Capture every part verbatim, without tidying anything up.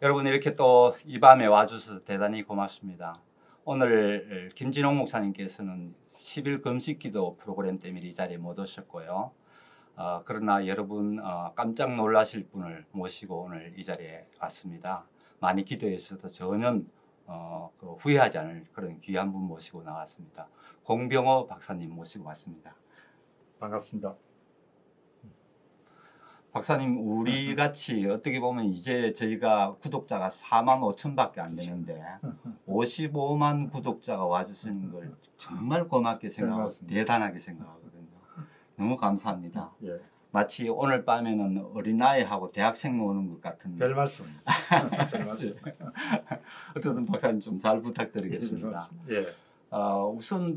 여러분 이렇게 또 이 밤에 와주셔서 대단히 고맙습니다. 오늘 김진홍 목사님께서는 십 일 금식기도 프로그램 때문에 이 자리에 못 오셨고요. 어, 그러나 여러분 어, 깜짝 놀라실 분을 모시고 오늘 이 자리에 왔습니다. 많이 기도해 주셔서 전혀 어, 그 후회하지 않을 그런 귀한 분 모시고 나왔습니다. 공병호 박사님 모시고 왔습니다. 반갑습니다. 박사님, 우리 같이 어떻게 보면 이제 저희가 구독자가 사만 오천밖에 안 되는데 오십오만 구독자가 와주시는 걸 정말 고맙게 생각하고 네, 대단하게 생각하거든요. 너무 감사합니다. 예. 마치 오늘 밤에는 어린아이하고 대학생 노는 것 같은. 별 말씀. 별 말씀. 어쨌든 박사님 좀 잘 부탁드리겠습니다. 예. 어, 우선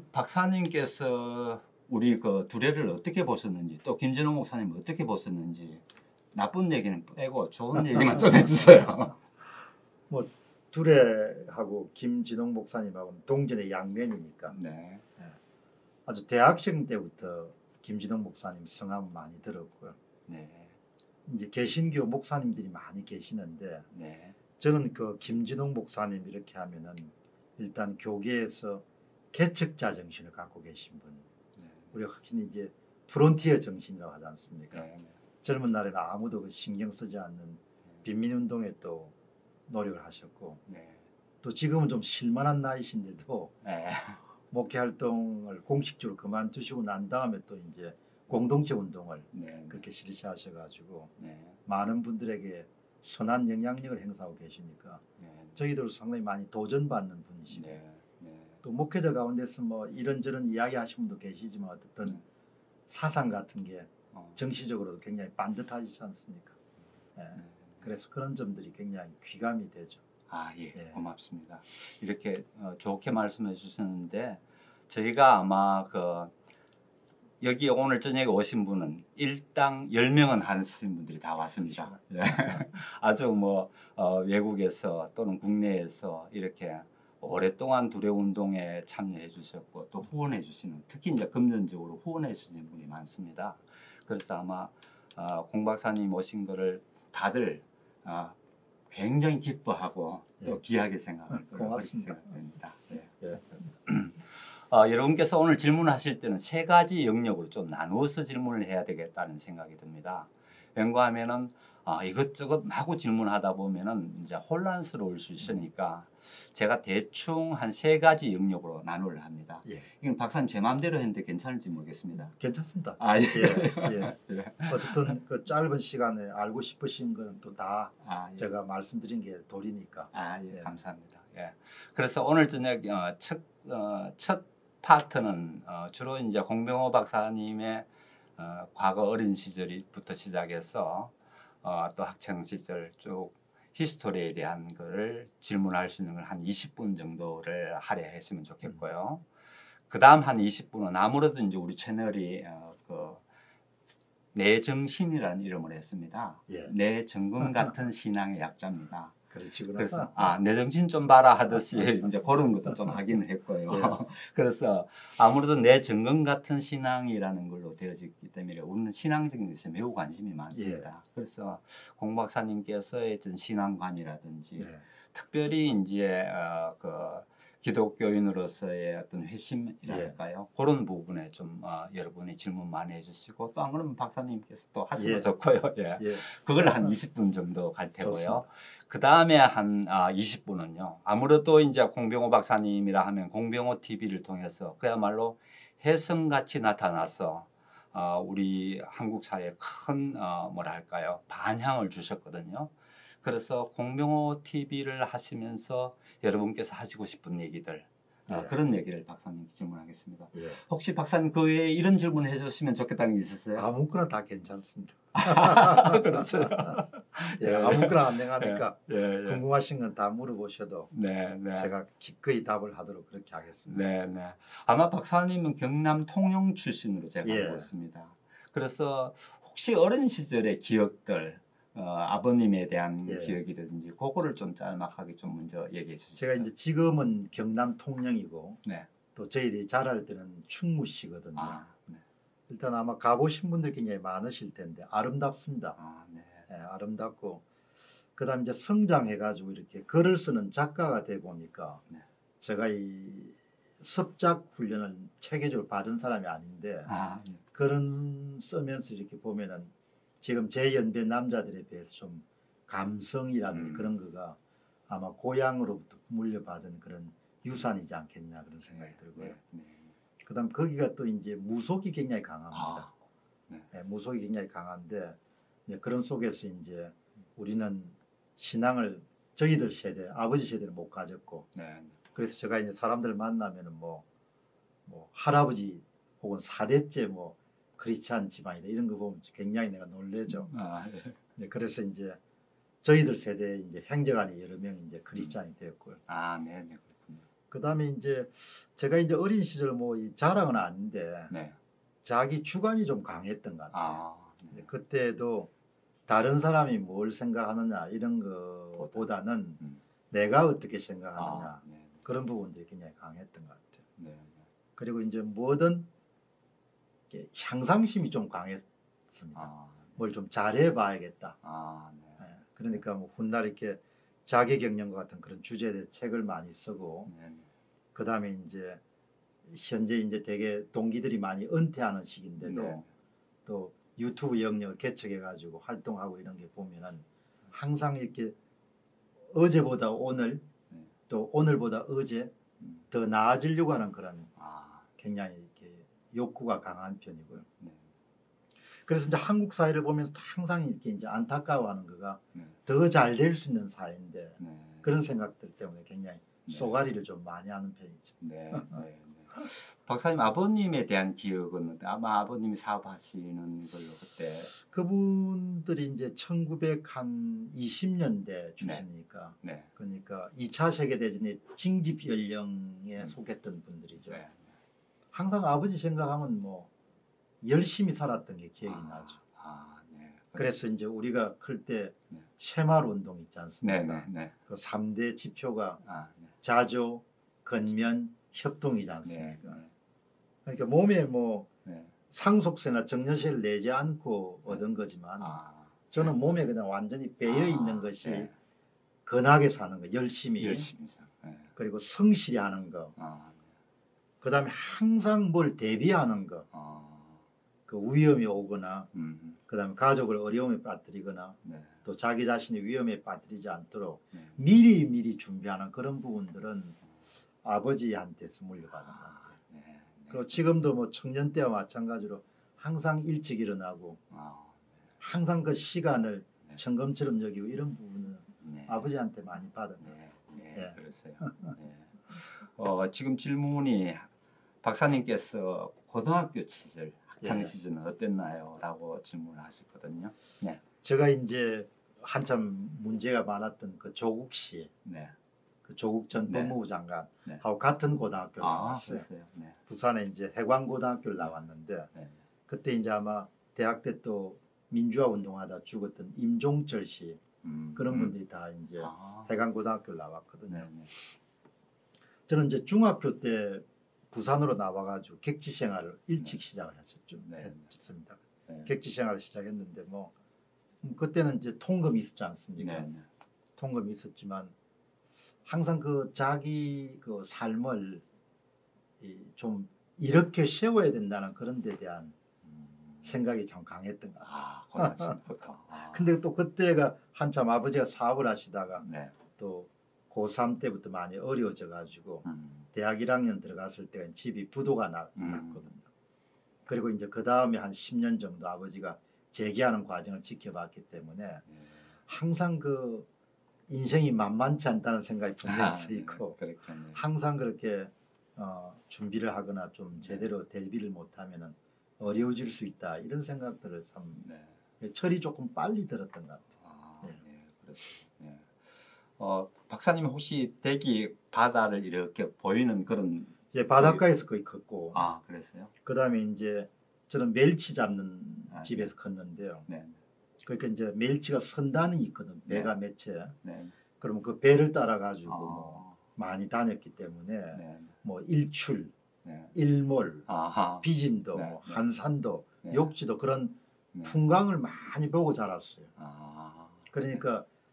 박사님께서 우리 그 두레를 어떻게 보셨는지, 또 김진홍 목사님 어떻게 보셨는지, 나쁜 얘기는 빼고 좋은 얘기만 좀 해주세요. 뭐 두레하고 김진홍 목사님하고는 동전의 양면이니까. 네. 예. 아주 대학생 때부터 김진홍 목사님 성함 많이 들었고요. 네. 이제 개신교 목사님들이 많이 계시는데 네. 저는 그 김진홍 목사님 이렇게 하면은 일단 교계에서 개척자 정신을 갖고 계신 분. 네. 우리가 흔히 이제 프론티어 정신이라고 하지 않습니까? 네. 젊은 날에는 아무도 그 신경 쓰지 않는 빈민운동에 또 노력을 하셨고, 네. 또 지금은 좀 실만한 나이신데도 네. 목회 활동을 공식적으로 그만두시고 난 다음에 또 이제 공동체 운동을 네. 그렇게 실시하셔가지고 네. 많은 분들에게 선한 영향력을 행사하고 계시니까 네. 저희들 상당히 많이 도전받는 분이시고, 네. 네. 또 목회자 가운데서 뭐 이런저런 이야기 하시는 분도 계시지만 어쨌든 네. 사상 같은 게 어. 정치적으로도 굉장히 반듯하시지 않습니까? 예. 네. 그래서 그런 점들이 굉장히 귀감이 되죠. 아, 예, 예. 고맙습니다. 이렇게 어, 좋게 말씀해 주셨는데 저희가 아마 그 여기 오늘 저녁에 오신 분은 일당 열 명은 하신 분들이 다 왔습니다. 예. 아주 뭐 어, 외국에서 또는 국내에서 이렇게 오랫동안 두레 운동에 참여해 주셨고 또 후원해 주시는, 특히 이제 금전적으로 후원해 주시는 분이 많습니다. 그래서 아마 어, 공 박사님 오신 거를 다들 어, 굉장히 기뻐하고 또 예. 귀하게 생각할 거라고 고맙습니다. 생각됩니다. 예. 예. 어, 여러분께서 오늘 질문하실 때는 세 가지 영역으로 좀 나누어서 질문을 해야 되겠다는 생각이 듭니다. 왠가 하면은 어, 이것저것 마구 질문하다 보면은 이제 혼란스러울 수 있으니까 제가 대충 한 세 가지 영역으로 나누려 합니다. 예. 이건 박사님 제 마음대로 했는데 괜찮을지 모르겠습니다. 괜찮습니다. 아, 예. 예. 예. 예. 어쨌든 그 짧은 시간에 알고 싶으신 건 또 다 아, 예. 제가 말씀드린 게 도리니까. 아, 예, 예. 감사합니다. 예. 그래서 오늘 저녁 어, 첫, 어, 첫 파트는 어, 주로 이제 공병호 박사님의 어, 과거 어린 시절부터 시작해서 어, 또 학창 시절 쭉 히스토리에 대한 거를 질문할 수 있는 걸 한 이십 분 정도를 하려 했으면 좋겠고요. 음. 그 다음 한 이십 분은 아무래도 이제 우리 채널이 어, 그 내정신이라는 이름을 했습니다. 예. 내정금 같은 신앙의 약자입니다. 그렇지구나. 그래서 아, 내 정신 좀 봐라 하듯이 이제 그런 것도 좀 하기는 했고요. 예. 그래서 아무래도 내 정금 같은 신앙이라는 걸로 되어졌기 때문에 우리는 신앙적인 것에 매우 관심이 많습니다. 예. 그래서 공 박사님께서의 어떤 신앙관이라든지 네. 특별히 이제 어, 그 기독교인으로서의 어떤 회심이랄까요? 예. 그런 부분에 좀 어, 여러분이 질문 많이 해주시고 또 안 그러면 박사님께서 또 하시면 예. 좋고요. 예. 예. 그걸 한 이십 분 정도 갈 테고요. 좋습니다. 그 다음에 한 아, 이십 분은요. 아무래도 이제 공병호 박사님이라 하면 공병호 티비를 통해서 그야말로 혜성같이 나타나서 어, 우리 한국 사회에 큰 어, 뭐랄까요 반향을 주셨거든요. 그래서 공병호 티비를 하시면서 여러분께서 하시고 싶은 얘기들 어, 예. 그런 얘기를 박사님 질문하겠습니다. 예. 혹시 박사님 그 외에 이런 질문을 해주시면 좋겠다는 게 있으세요? 아무거나 다 괜찮습니다. 그렇어요. 예, 아무거나 안 내가니까 예, 예. 궁금하신 건 다 물어보셔도 네, 네. 제가 기꺼이 답을 하도록 그렇게 하겠습니다. 네, 네. 아마 박사님은 경남 통영 출신으로 제가 예. 알고 있습니다. 그래서 혹시 어린 시절의 기억들, 어, 아버님에 대한 예. 기억이라든지 그거를 좀 짤막하게 좀 먼저 얘기해 주시죠. 제가 이제 지금은 경남 통영이고 네. 또 저희들이 자랄 때는 충무시거든요. 아, 네. 일단 아마 가보신 분들 굉장히 많으실 텐데 아름답습니다. 아, 네. 예, 아름답고 그다음 이제 성장해가지고 이렇게 글을 쓰는 작가가 돼 보니까 네. 제가 이 습작 훈련을 체계적으로 받은 사람이 아닌데 아, 예. 글은 쓰면서 이렇게 보면은 지금 제 연배 남자들에 비해서 좀 감성이라든지 음. 그런 거가 아마 고향으로부터 물려받은 그런 유산이지 않겠냐 그런 생각이 들고요. 네, 네. 그다음 거기가 또 이제 무속이 굉장히 강합니다. 아, 네. 네, 무속이 굉장히 강한데 이제 그런 속에서 이제 우리는 신앙을 저희들 세대 아버지 세대는 못 가졌고 네. 그래서 제가 이제 사람들 만나면은 뭐, 뭐 할아버지 혹은 사대째 뭐 크리스찬 집안이다 이런 거 보면 굉장히 내가 놀래죠. 아, 예. 네, 그래서 이제 저희들 세대에 이제 행정안이 여러 명 이제 크리스찬이 되었고요. 아, 네, 네, 그렇군요. 그다음에 이제 제가 이제 어린 시절 뭐 이 자랑은 아닌데 네. 자기 주관이 좀 강했던 것 같아요. 아, 네. 네, 그때도 다른 사람이 뭘 생각하느냐 이런 것보다는 음. 내가 어떻게 생각하느냐 아, 네, 그런 부분들이 굉장히 강했던 것 같아요. 네, 네. 그리고 이제 뭐든 이렇게 향상심이 좀 강했습니다. 아, 뭘 좀 잘해봐야겠다. 아, 네. 예, 그러니까 뭐 훗날 이렇게 자기격령과 같은 그런 주제에 대해 책을 많이 쓰고 네, 네. 그 다음에 이제 현재 이제 되게 동기들이 많이 은퇴하는 시기인데도 네. 또 유튜브 영역을 개척해 가지고 활동하고 이런 게 보면은 항상 이렇게 어제보다 오늘 네. 또 오늘보다 어제 음. 더 나아지려고 하는 그런 아, 굉장히 이렇게 욕구가 강한 편이고요. 네. 그래서 이제 한국 사회를 보면서 항상 이렇게 이제 안타까워하는 거가 네. 더 잘 될 수 있는 사회인데 네. 그런 생각들 때문에 굉장히 네. 쏘가리를 좀 많이 하는 편이죠. 네, 네, 네. 박사님 아버님에 대한 기억은 아마 아버님이 사업하시는 걸로 그때 그분들이 이제 천구백이십 년대 출생이니까 네, 그러니까 이 차 세계대전의 징집 연령에 음. 속했던 분들이죠. 네. 항상 아버지 생각하면 뭐 열심히 살았던 게 기억이 아, 나죠. 아, 네. 그래서 이제 우리가 클 때 네. 새마을 운동 있지 않습니까? 네, 네, 네. 그 삼 대 지표가 아, 네. 자조, 건면, 협동이지 네, 않습니까? 네. 그러니까 몸에 뭐 네. 상속세나 정년세를 내지 않고 얻은 거지만 아, 저는 몸에 그냥 완전히 배어 있는 아, 것이 네. 건하게 사는 거, 열심히, 열심히 사. 네. 그리고 성실히 하는 거, 아, 네. 그다음에 항상 뭘 대비하는 거, 아, 그 위험이 오거나, 음, 그다음에 가족을 어려움에 빠뜨리거나, 네, 또 자기 자신이 위험에 빠뜨리지 않도록 네. 미리 미리 준비하는 그런 부분들은 아버지한테서 물려받은 것 같아요. 아, 네, 네. 그 지금도 뭐 청년 때와 마찬가지로 항상 일찍 일어나고 아, 항상 그 시간을 네. 천금처럼 여기고 이런 부분은 네. 아버지한테 많이 받은 거예요. 네, 네, 예. 그랬어요. 네. 어, 지금 질문이 박사님께서 고등학교 시절 학창 예. 시절은 어땠나요? 라고 질문을 하셨거든요. 네, 제가 이제 한참 문제가 많았던 그 조국 씨, 네, 그 조국 전 네. 법무부 장관하고 네. 같은 고등학교를 아, 나왔어요. 그랬어요. 네, 부산에 이제 해관고등학교를 나왔는데 네, 그때 이제 아마 대학 때 또 민주화 운동하다 죽었던 임종철 씨 음, 그런 음. 분들이 다 이제 아, 해관고등학교를 나왔거든요. 네, 네, 저는 이제 중학교 때 부산으로 나와가지고 객지 생활을 일찍 네. 시작을 했었죠. 네. 했습니다. 네, 객지 생활을 시작했는데 뭐 음, 그때는 이제 통금이 있었지 않습니까? 네, 네. 통금이 있었지만 항상 그 자기 그 삶을 이 좀 이렇게 세워야 된다는 그런 데 대한 음, 생각이 참 강했던 것 같아요. 아, 고등학생부터. 아, 근데 또 그때가 한참 아버지가 사업을 하시다가 네, 또 고삼 때부터 많이 어려워져 가지고 음, 대학 일 학년 들어갔을 때 집이 부도가 나- 음. 났거든요. 그리고 이제 그 다음에 한 십 년 정도 아버지가 재기하는 과정을 지켜봤기 때문에 네. 항상 그 인생이 만만치 않다는 생각이 분명히 아, 있고 네, 그렇겠네요. 항상 그렇게 어, 준비를 하거나 좀 제대로 대비를 못하면은 어려워질 수 있다 이런 생각들을 참 네. 철이 조금 빨리 들었던 것 같아요. 아, 네. 네, 그렇습니다. 네. 어, 박사님 혹시 대기 바다를 이렇게 보이는 그런 예, 바닷가에서 거의 컸고 아, 그랬어요? 그다음에 이제 저는 멜치 잡는 아, 집에서 컸는데요. 네, 그러니까 이제 멜치가 선단이 있거든. 배가 몇 채. 네. 그러면 그 배를 따라 가지고 아, 뭐 많이 다녔기 때문에 네, 뭐 일출, 네. 일몰, 아하. 비진도, 네, 뭐 네. 한산도, 네. 욕지도 그런 네. 풍광을 많이 보고 자랐어요. 아, 그러니까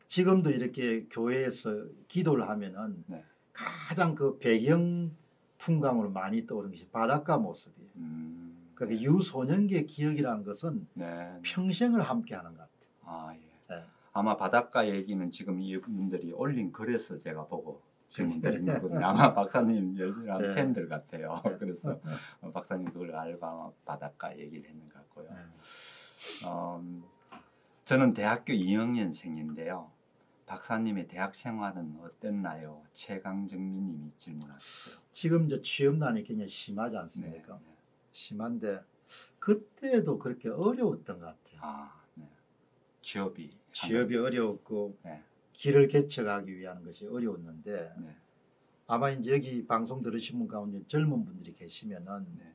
지금도 이렇게 교회에서 기도를 하면은 네. 가장 그 배경 풍광으로 많이 떠오르는 것이 바닷가 모습이에요. 음, 그러니까 네. 유소년기의 기억이라는 것은 네. 평생을 함께하는 것 같아요. 아, 예. 네. 아마 바닷가 얘기는 지금 이분들이 올린 글에서 제가 보고 질문 드린 그래. 거거든요. 아마 박사님 열렬한 네. 팬들 같아요. 네. 그래서 어, 박사님 그걸 알고 아마 바닷가 얘기를 했는 것 같고요. 네. 어, 저는 대학교 이 학년생인데요. 박사님의 대학 생활은 어땠나요? 최강정민님이 질문하셨어요. 지금 이제 취업난이 굉장히 심하지 네, 않습니까? 네. 심한데 그때도 그렇게 어려웠던 것 같아요. 아, 네. 취업이 취업이 어려웠고 네. 길을 개척하기 위한 것이 어려웠는데 네. 아마 이제 여기 방송 들으신 분 가운데 젊은 분들이 계시면은 네.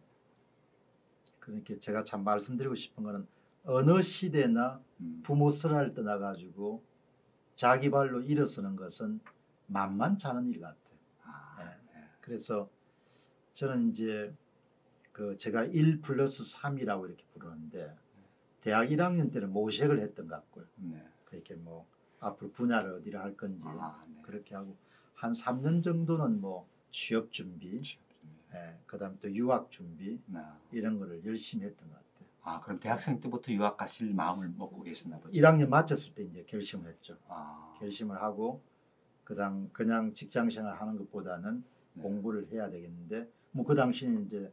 그렇게 제가 참 말씀드리고 싶은 거는 어느 시대나 음, 부모 설을 떠나가지고 자기 발로 일어서는 것은 만만치 않은 일 같아요. 아, 네. 네. 그래서 저는 이제 그 제가 일 플러스 삼이라고 이렇게 부르는데 대학 일 학년 때는 모색을 했던 것 같고요. 네. 그렇게 뭐 앞으로 분야를 어디를 할 건지 아, 네. 그렇게 하고 한 삼 년 정도는 뭐 취업 준비, 취업 중에. 예, 그다음 또 유학 준비 네. 이런 거를 열심히 했던 것 같아요. 아, 그럼 대학생 때부터 유학 가실 마음을 먹고 계셨나 보죠? 일 학년 마쳤을 때 이제 결심을 했죠. 아, 결심을 하고 그다음 그냥 직장 생활 하는 것보다는 네. 공부를 해야 되겠는데 뭐 그 당시에는 이제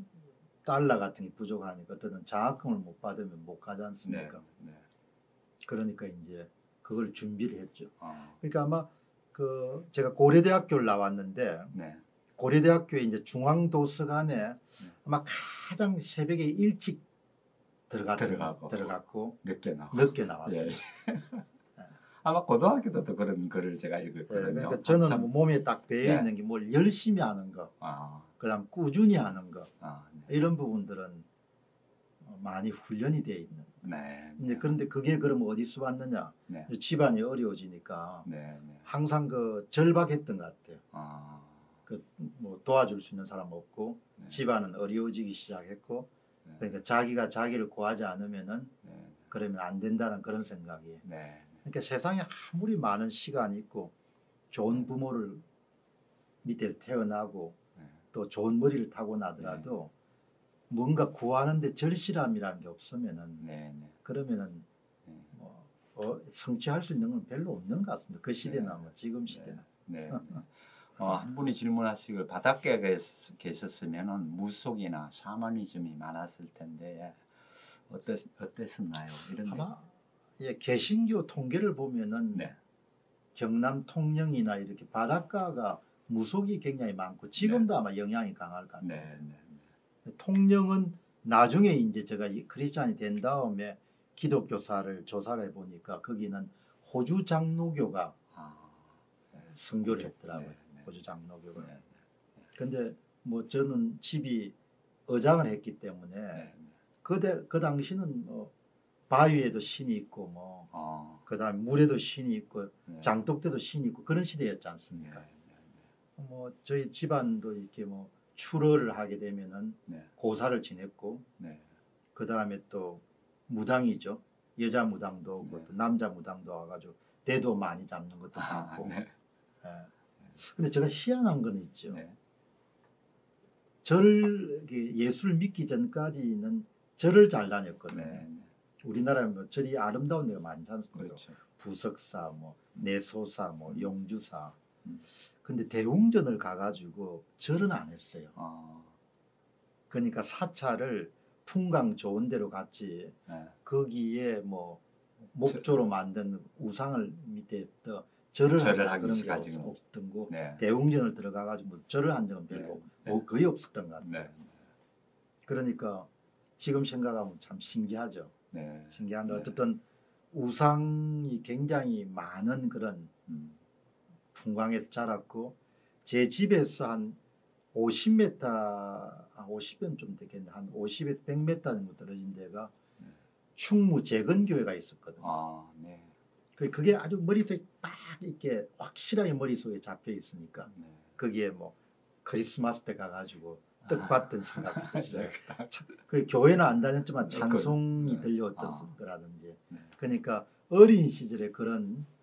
달러 같은 게 부족하니까 어떤 장학금을 못 받으면 못 가지 네. 않습니까? 네. 그러니까 이제 그걸 준비를 했죠. 아, 그러니까 아마 그 제가 고려대학교를 나왔는데 네. 고려대학교에 이제 중앙도서관에 아마 가장 새벽에 일찍 들어가 들어가고. 들어갔고 늦게 나와. 늦게 나왔죠. 예. 아마 고등학교 때도 그런 글을 제가 예, 읽었거든요. 그러니까 저는 참- 뭐 몸에 딱 배어 예. 있는 게 뭘 열심히 하는 거, 아, 그다음 꾸준히 하는 거 아, 네. 이런 부분들은 어, 많이 훈련이 되어 있는. 네. 이제 그런데 그게 그러면 어디서 왔느냐? 네. 이제 집안이 어려워지니까 네. 네. 항상 그 절박했던 것 같아요. 아, 그 뭐 도와줄 수 있는 사람 없고 네. 집안은 어려워지기 시작했고 네. 그러니까 자기가 자기를 구하지 않으면은 네. 그러면 안 된다는 그런 생각이. 네. 그러니까 세상에 아무리 많은 시간이 있고 좋은 부모를 밑에 태어나고 네. 또 좋은 머리를 타고 나더라도 뭔가 구하는데 절실함이라는 게 없으면은 네. 네. 그러면은 네. 뭐 어, 성취할 수 있는 건 별로 없는 것 같습니다. 그 시대나 뭐 지금 시대나. 네. 네. 어, 한 분이 질문하시길 바닷가에 계셨- 계셨으면은 무속이나 샤머니즘이 많았을 텐데 어땠 어땠었나요? 이런 아마 예, 개신교 통계를 보면은 네. 경남 통영이나 이렇게 바닷가가 무속이 굉장히 많고 지금도 아마 영향이 강할 것 같아요. 네. 네. 통영은 나중에 이제 제가 이 크리스찬이 된 다음에 기독교사를 조사를 해보니까 거기는 호주 장로교가 아. 네. 선교를 호주. 했더라고요. 네, 네. 호주 장로교가. 네. 근데 뭐 저는 집이 어장을 했기 때문에 네. 그때 그 당시는 뭐 바위에도 신이 있고 뭐 어. 그다음에 물에도 신이 있고 네. 장독대도 신이 있고 그런 시대였지 네. 않습니까? 네. 뭐 저희 집안도 이렇게 뭐 출어를 하게 되면은 네. 고사를 지냈고 네. 그다음에 또 무당이죠. 여자 무당도 오고 네. 또 남자 무당도 와가지고 대도 많이 잡는 것도 아, 많고. 네. 예. 근데 제가 희한한 건 있죠. 네. 절 이렇게 예수를 믿기 전까지는 절을 잘 다녔거든요. 네. 우리나라에 뭐 절이 아름다운 데가 많지 않습니까? 그렇죠. 부석사, 뭐 내소사, 뭐 음. 용주사. 음. 근데 대웅전을 가가지고 절은 안 했어요. 아. 그러니까 사찰을 풍광 좋은 데로 갔지. 네. 거기에 뭐 목조로 만든 우상을 밑에 또 절을 절을 하거나 하기 그런 게 시작하지는 없- 없던 거. 네. 대웅전을 들어가가지고 뭐 절을 한 적은 별로 네. 뭐 거의 없었던 것 같아요. 네. 그러니까 지금 생각하면 참 신기하죠. 네. 신기한데 네. 어쨌든 우상이 굉장히 많은 그런 음. 풍광에서 자랐고 제 집에서 한 오십 미터, 아, 오십은 좀 되겠네. 한 오십에서 백 미터 정도 떨어진 데가 네. 충무 재건교회가 있었거든요. 아, 네. 그- 그게 아주 머릿속에 딱 이렇게 확실하게 머릿속에 잡혀 있으니까 네. 거기에 뭐 크리스마스 때 가가지고 아. 떡 받던 생각부터 시작. 네. 그 교회는 안 다녔지만 찬송이 네. 들려왔던 아. 거라든지. 네. 그러니까 어린 시절에 그런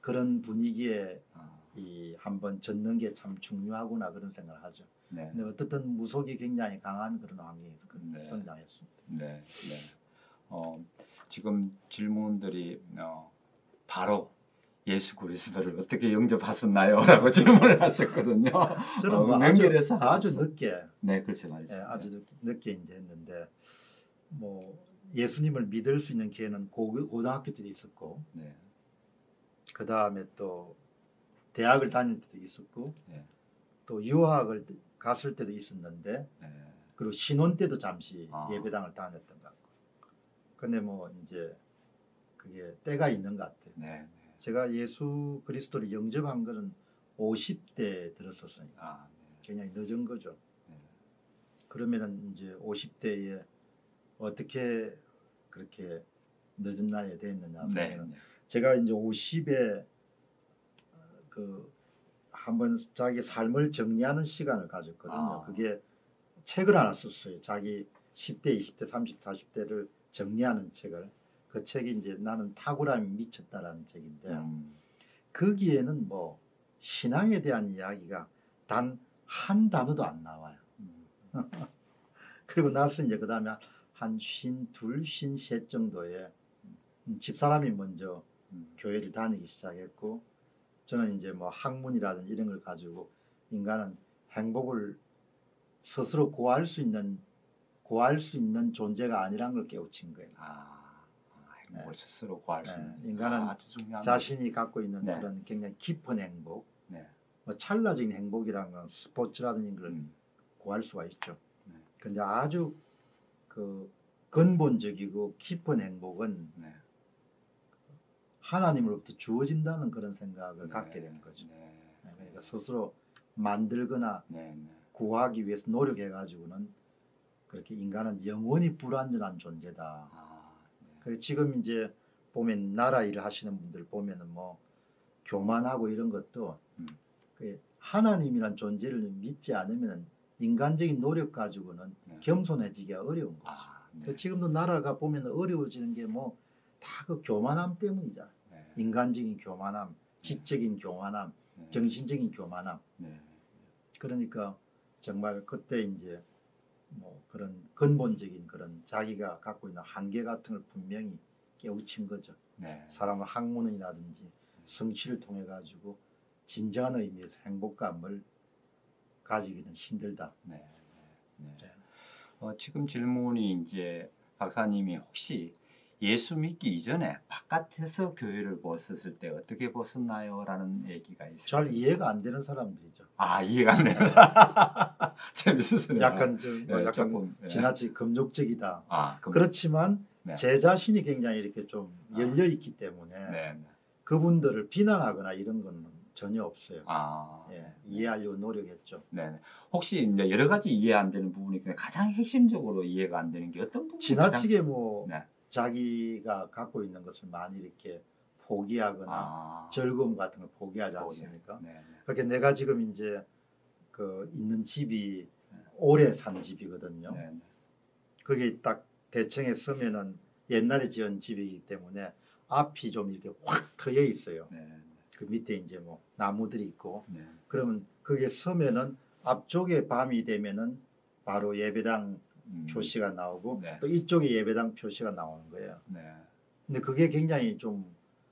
그런 분위기에 아, 이 한번 젖는 게 참 중요하구나 그런 생각을 하죠. 네. 근데 어떻든 무속이 굉장히 강한 그런 환경에서 그 네. 성장했습니다. 네, 네. 어, 지금 질문들이 어, 바로 예수 그리스도를 어떻게 영접하셨나요? 라고 질문을 하셨거든요. 저는 어, 뭐 아주 연결해서 아주 하셨어. 늦게 네, 그렇죠 말이죠. 예, 아주 늦- 늦게 이제 했는데 뭐 예수님을 믿을 수 있는 기회는 고, 고등학교 때도 있었고 네, 그 다음에 또 대학을 다닐 때도 있었고 네, 또 유학을 갔을 때도 있었는데 네. 그리고 신혼 때도 잠시 아. 예배당을 다녔던 것 같고 근데 뭐 이제 그게 때가 있는 것 같아요. 네, 네. 제가 예수 그리스도를 영접한 거는 오십 대 들었었으니까 아, 굉장히 늦은 거죠. 네. 그러면은 이제 오십 대에 어떻게 그렇게 늦은 나이에 됐느냐 네, 하면 네. 제가 이제 오십에 그 한번 자기 삶을 정리하는 시간을 가졌거든요. 아. 그게 책을 하나 썼어요. 자기 십 대, 이십 대, 삼십 대, 사십 대를 정리하는 책을. 그 책이 이제 나는 탁월함이 미쳤다라는 책인데 음, 거기에는 뭐 신앙에 대한 이야기가 단 한 단어도 안 나와요. 음, 그리고 나서 이제 그 다음에 한 쉰둘, 쉰셋 정도에 집사람이 먼저 음. 교회를 다니기 시작했고 저는 이제 뭐 학문이라든지 이런 걸 가지고 인간은 행복을 스스로 구할 수 있는 구할 수 있는 존재가 아니란 걸 깨우친 거예요. 아, 행복을 네. 스스로 구할 수 네, 있는 인간은 아, 아주 중요한 자신이 갖고 있는 네. 그런 굉장히 깊은 행복, 네. 뭐 찰나적인 행복이란 건 스포츠라든지 걸 음, 구할 수가 있죠. 네. 근데 아주 그 근본적이고 깊은 행복은 네. 하나님으로부터 주어진다는 그런 생각을 네. 갖게 된 거죠. 네. 네, 그러니까 스스로 만들거나 네, 네. 구하기 위해서 노력해 가지고는 그렇게 인간은 영원히 불완전한 존재다. 아, 네. 그래서 지금 이제 보면 나라 일을 하시는 분들 보면은 뭐 교만하고 이런 것도 음. 그 하나님이란 존재를 믿지 않으면 인간적인 노력 가지고는 네. 겸손해지기가 어려운 거죠. 아, 네. 그 지금도 나라가 보면 어려워지는 게 뭐 다 그 교만함 때문이잖아. 네. 인간적인 교만함, 지적인 교만함, 네. 정신적인 교만함. 네. 그러니까 정말 그때 이제 뭐 그런 근본적인 그런 자기가 갖고 있는 한계 같은 걸 분명히 깨우친 거죠. 네. 사람은 학문이라든지 성취를 통해 가지고 진정한 의미에서 행복감을 가지기는 힘들다. 네. 네. 네. 네. 어, 지금 질문이 이제 박사님이 혹시 예수 믿기 이전에 바깥에서 교회를 보셨을 때 어떻게 보셨나요? 라는 얘기가 있어요. 잘 이해가 안 되는 사람들이죠. 아, 이해가 안 되는. 재밌었어요. 약간 좀 네, 약간 조금, 네. 지나치게 금욕적이다. 아, 그럼, 그렇지만 네. 제 자신이 굉장히 이렇게 좀 아. 열려 있기 때문에 네, 네. 그분들을 비난하거나 이런 건 전혀 없어요. 아, 예, 이해하려고 노력했죠. 네. 네. 혹시 이제 여러 가지 이해 안 되는 부분이 있는데 가장 핵심적으로 이해가 안 되는 게 어떤 부분이 지나치게 뭐 가장... 네. 자기가 갖고 있는 것을 많이 이렇게 포기하거나 아, 즐거움 같은 걸 포기하지 포기. 않습니까? 네, 네. 그렇게 내가 지금 이제 그 있는 집이 네. 오래 산 집이거든요. 네, 네. 그게 딱 대청에 서면은 옛날에 지은 집이기 때문에 앞이 좀 이렇게 확 트여 있어요. 네, 네. 그 밑에 이제 뭐 나무들이 있고 네. 그러면 그게 서면은 앞쪽에 밤이 되면은 바로 예배당 음, 표시가 나오고 네. 또 이쪽에 예배당 표시가 나오는 거예요. 네. 근데 그게 굉장히 좀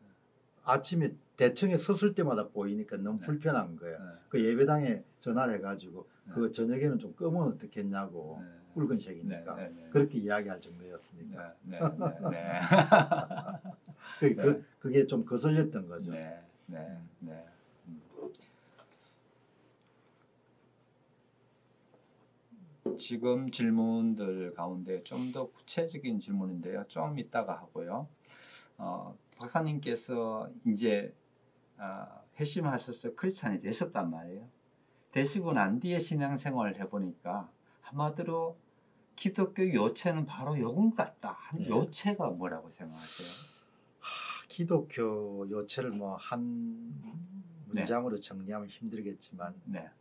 아침에 대청에 섰을 때마다 보이니까 너무 네. 불편한 거예요. 네. 그 예배당에 전화를 해가지고 네. 그 저녁에는 좀 끄면 어떻겠냐고 네. 붉은색이니까 네, 네, 네. 그렇게 이야기할 정도였으니까 네, 네, 네, 네. 그, 네. 그, 그게 좀 거슬렸던 거죠. 네, 네, 네. 음. 지금 질문들 가운데 좀 더 구체적인 질문인데요. 좀 이따가 하고요. 어, 박사님께서 이제 어, 회심하셔서 크리스찬이 되셨단 말이에요. 되시고 난 뒤에 신앙생활을 해보니까 한마디로 기독교 요체는 바로 요건 같다. 한 네. 요체가 뭐라고 생각하세요? 하, 기독교 요체를 뭐 한 문장으로 정리하면 힘들겠지만 네.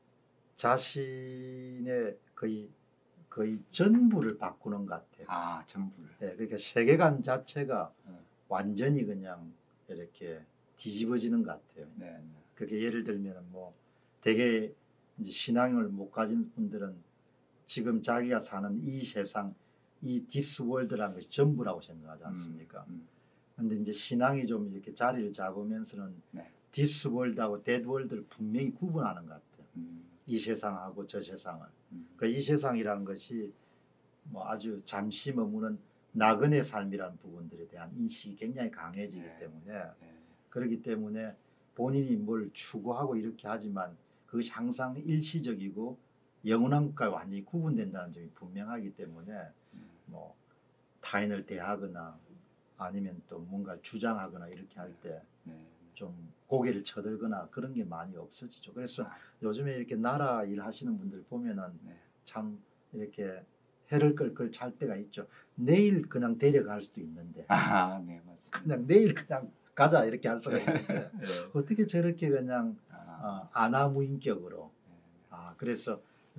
자신의 거의 거의 전부를 바꾸는 것 같아요. 아, 전부를. 네, 그러니까 세계관 자체가 네. 완전히 그냥 이렇게 뒤집어지는 것 같아요. 네, 네. 그게 예를 들면 뭐 되게 이제 신앙을 못 가진 분들은 지금 자기가 사는 이 세상, 이 디스월드라는 것이 전부라고 생각하지 않습니까? 음, 근데 이제 신앙이 좀 이렇게 자리를 잡으면서는 네. 디스월드하고 데드월드를 분명히 구분하는 것 같아요. 음, 이 세상하고 저 세상을. 음, 그러니까 이 세상이라는 것이 뭐 아주 잠시 머무는 나그네 삶이라는 부분들에 대한 인식이 굉장히 강해지기 네. 때문에 네. 그렇기 때문에 본인이 뭘 추구하고 이렇게 하지만 그것이 항상 일시적이고 영원한 것과 완전히 구분된다는 점이 분명하기 때문에 음, 뭐 타인을 대하거나 아니면 또 뭔가 주장하거나 이렇게 할 때 좀 네. 고개를 쳐들거나 그런 게 많이 없어지죠. 그래서 아, 요즘에 이렇게 나라 일 하시는 분들 보면은 네. 참 이렇게 해를 끌끌 찰 때가 있죠. 내일 그냥 데려갈 수도 있는데 아, 네, 맞습니다. 그냥 내일 그냥 가자 이렇게 할 수가 있는데 네. 어떻게 저렇게 그냥 아, 어, 아나무인격으로 네. 아 그래서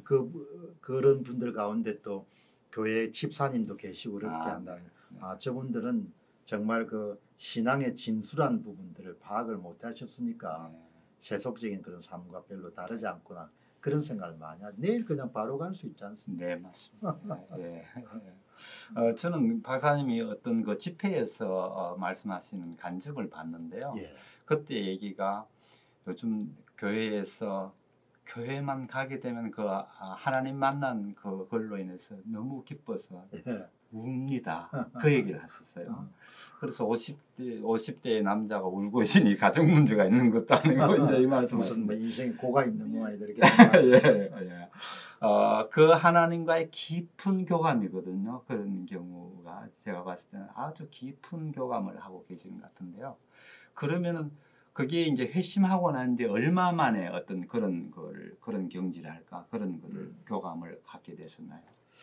그 그런 분들 가운데 또 교회 집사님도 계시고 그렇게 아, 한다는 네. 아 저분들은 정말 그 신앙의 진술한 부분들을 파악을 못 하셨으니까 네. 세속적인 그런 삶과 별로 다르지 않구나 그런 생각을 많이 하죠. 내일 그냥 바로 갈 수 있지 않습니까? 네, 맞습니다. 예. 예. 어, 저는 박사님이 어떤 그 집회에서 어, 말씀하시는 간증을 봤는데요. 예. 그때 얘기가 요즘 교회에서 교회만 가게 되면 그 아, 하나님 만난 그걸로 인해서 너무 기뻐서 예. 웁니다. 그 얘기를 하셨어요. 음. 그래서 오십 대 오십 대의 남자가 울고 있으니 가정 문제가 있는 것도 아니고 이제 이 말씀 무슨 뭐 인생에 고가 있는 모양이다 이렇게 예, 예. 어, 그 하나님과의 깊은 교감이거든요. 그런 경우가 제가 봤을 때는 아주 깊은 교감을 하고 계시는 것 같은데요. 그러면은 그게 이제 회심하고 나는데 얼마 만에 어떤 그런 걸 그런 경지랄까 그런 거를 음. 교감을 갖게 되셨나요?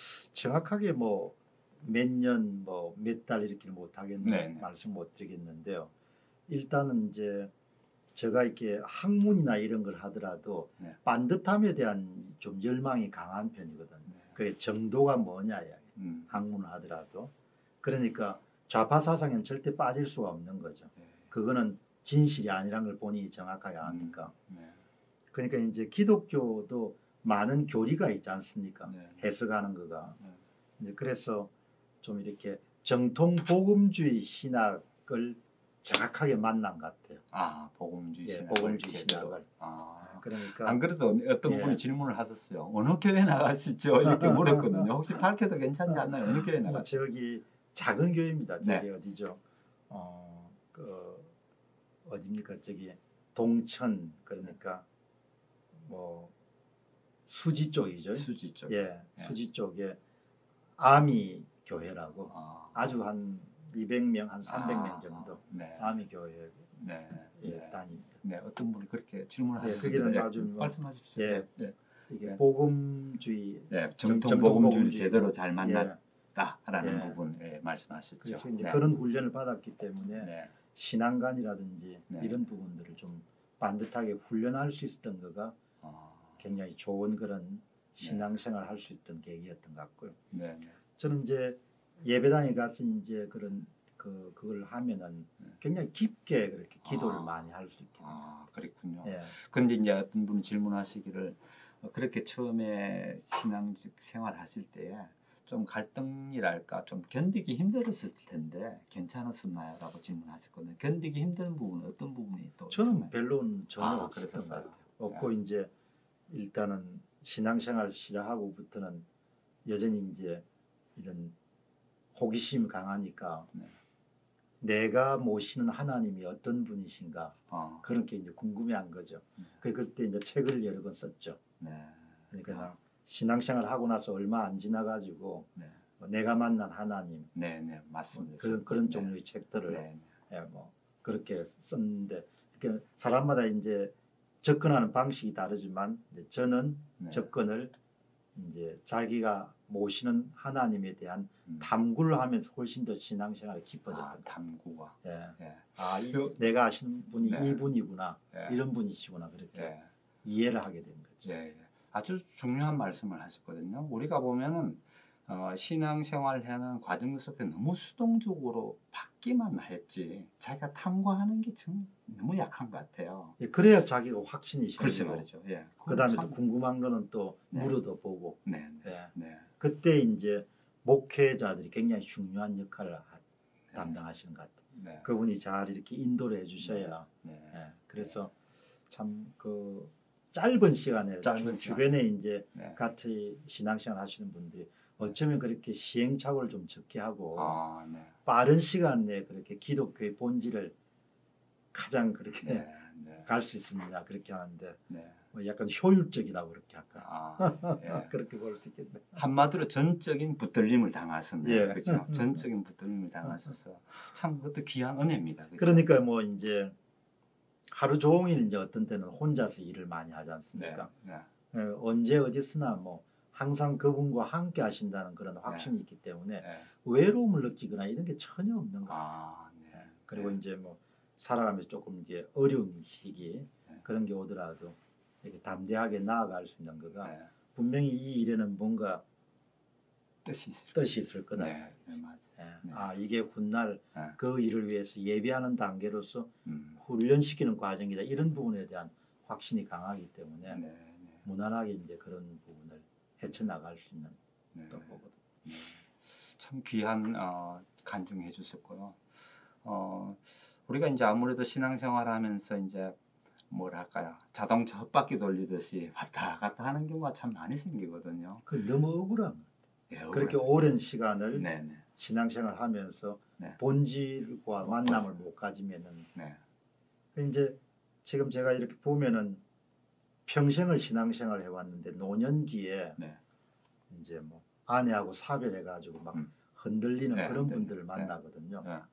정확하게 뭐 몇 년 뭐 몇 달 이렇게는 못 하겠는 네, 네. 말씀 못 드리겠는데요. 일단은 이제 제가 이렇게 학문이나 이런 걸 하더라도 네. 반듯함에 대한 좀 열망이 강한 편이거든요. 네. 그게 정도가 뭐냐야 음. 학문을 하더라도 그러니까 좌파 사상엔 절대 빠질 수가 없는 거죠. 네. 그거는 진실이 아니란 걸 본인이 정확하게 아니까. 음. 네. 그러니까 이제 기독교도 많은 교리가 있지 않습니까? 네. 해석하는 거가. 네. 이제 그래서 좀 이렇게 정통 복음주의 신학을 정확하게 만난 것 같아요. 아, 복음주의 예, 신학을 복음주의 제대로. 신학을. 아. 그러니까 안 그래도 어떤 예. 분이 질문을 하셨어요. 어느 교회 나가시죠? 이렇게 물었거든요. 혹시 밝혀도 괜찮지 않나요? 어느 교회 뭐 나가시죠? 저기 작은 교회입니다. 저기 네. 어디죠? 어, 그 어디입니까? 저기 동천 그러니까 뭐 수지 쪽이죠. 수지 쪽. 예, 수지 쪽에 아미 교회라고 아, 아주 한 이백 명, 한 삼백 명 아, 정도 네. 아미 교회 네. 예, 네. 다닙니다. 네. 어떤 분이 그렇게 질문을 예, 하셨습니다. 거기는 예, 아주 뭐- 말씀하십시오. 예. 네. 네. 이게 네. 복음주의 네. 정- 정통 정통 복음주의를 복음주의. 제대로 잘 예, 만났다라는 예. 부분 예, 말씀하셨죠. 그래서 이제 네. 그런 훈련을 받았기 때문에 네. 신앙관이라든지 네. 이런 부분들을 좀 반듯하게 훈련할 수 있었던 거가 어, 굉장히 좋은 그런 신앙생활 할 수 있던 계기였던 것 같고요. 네. 네. 저는 이제 예배당에 가서 이제 그런 그 그걸 하면은 네. 굉장히 깊게 그렇게 기도를 아. 많이 할 수 있게 됩니다. 아, 그랬군요. 예. 근데 이제 어떤 분이 질문하시기를 어, 그렇게 처음에 신앙직 생활하실 때 좀 갈등이랄까 좀 견디기 힘들었을 텐데 괜찮았었나요?라고 질문하셨거든요. 견디기 힘든 부분은 어떤 부분이 또 저는 있었나요? 별로는 전혀 아, 없었던 것 그랬었어요? 같아요. 없고 이제 일단은 신앙생활 시작하고부터는 여전히 이제 이런 호기심 강하니까 네. 내가 모시는 하나님이 어떤 분이신가 어, 그런 게 이제 궁금해한 거죠. 네. 그 그때 이제 책을 여러 권 썼죠. 네. 그러니까 아. 신앙생활 하고 나서 얼마 안 지나가지고 네. 뭐 내가 만난 하나님 네, 네, 맞습니다. 그런 그런 네. 종류의 책들을 네. 예, 뭐 그렇게 썼는데 그러니까 사람마다 이제 접근하는 방식이 다르지만 이제 저는 네. 접근을 이제 자기가 모시는 하나님에 대한 음. 탐구를 하면서 훨씬 더 신앙생활이 아, 깊어졌던 탐구가. 예. 예. 아, 이, 그- 내가 아시는 분이 네. 이분이구나 예. 이런 분이시구나 그렇게 예. 이해를 하게 된 거죠. 예, 예. 아주 중요한 말씀을 하셨거든요. 우리가 보면은 어, 신앙생활 하는 과정 속에 너무 수동적으로 막 듣기만 했지 자기가 탐구하는 게 좀 너무 약한 것 같아요. 예, 그래야 자기가 확신이 글쎄 생기고 말이죠. 예. 그다음에 참- 또 궁금한 거는 또 네. 물어도 보고 네, 네, 예. 네, 그때 이제 목회자들이 굉장히 중요한 역할을 하- 담당하시는 것 같아요. 네, 그분이 잘 이렇게 인도를 해주셔야 네, 예, 그래서 참 그 짧은 시간에 짧은 주, 시간. 주변에 이제 네. 같이 신앙생활 하시는 분들이 어쩌면 그렇게 시행착오를 좀 적게 하고 아, 네, 빠른 시간 내에 그렇게 기독교의 본질을 가장 그렇게 네, 네, 갈 수 있습니다. 그렇게 하는데 네. 뭐 약간 효율적이라고 그렇게 할까 아, 예. 그렇게 볼 수 있겠네. 한마디로 전적인 붙들림을 당하셨네요. 예. 그렇죠. 전적인 붙들림을 당하셔서 참 그것도 귀한 은혜입니다. 그렇죠? 그러니까 뭐 이제 하루 종일 이제 어떤 때는 혼자서 일을 많이 하지 네, 않습니까? 네, 예, 언제 어디서나 뭐 항상 그분과 함께 하신다는 그런 확신이 네. 있기 때문에 네. 외로움을 느끼거나 이런 게 전혀 없는 것 같아요. 아, 네. 그리고 네. 이제 뭐 살아가면서 조금 이제 어려운 시기 네. 그런 게 오더라도 이렇게 담대하게 나아갈 수 있는 거가 네. 분명히 이 일에는 뭔가 뜻이 있을 뜻이 있을 거다. 네, 네, 맞아요. 예. 네. 아 이게 훗날 네. 그 일을 위해서 예비하는 단계로서 음. 훈련시키는 과정이다. 이런 부분에 대한 확신이 강하기 때문에 네, 네, 무난하게 이제 그런 부분을 헤쳐나갈 수 있는 네. 또 거거든. 네. 참 귀한 어, 간증해 주셨고요. 어, 우리가 이제 아무래도 신앙생활하면서 이제 뭐랄까요, 자동차 헛바퀴 돌리듯이 왔다 갔다 하는 경우가 참 많이 생기거든요. 그 너무 억울한 거예요. 예, 그렇게 억울해요. 오랜 시간을 네, 네, 신앙생활 하면서 네. 본질과 만남을 맞습니다. 못 가지면은 네, 이제 지금 제가 이렇게 보면은 평생을 신앙생활 해왔는데 노년기에 네, 이제 뭐 아내하고 사별해 가지고 막 음. 흔들리는 네, 그런 흔들리는, 분들을 네. 만나거든요. 네.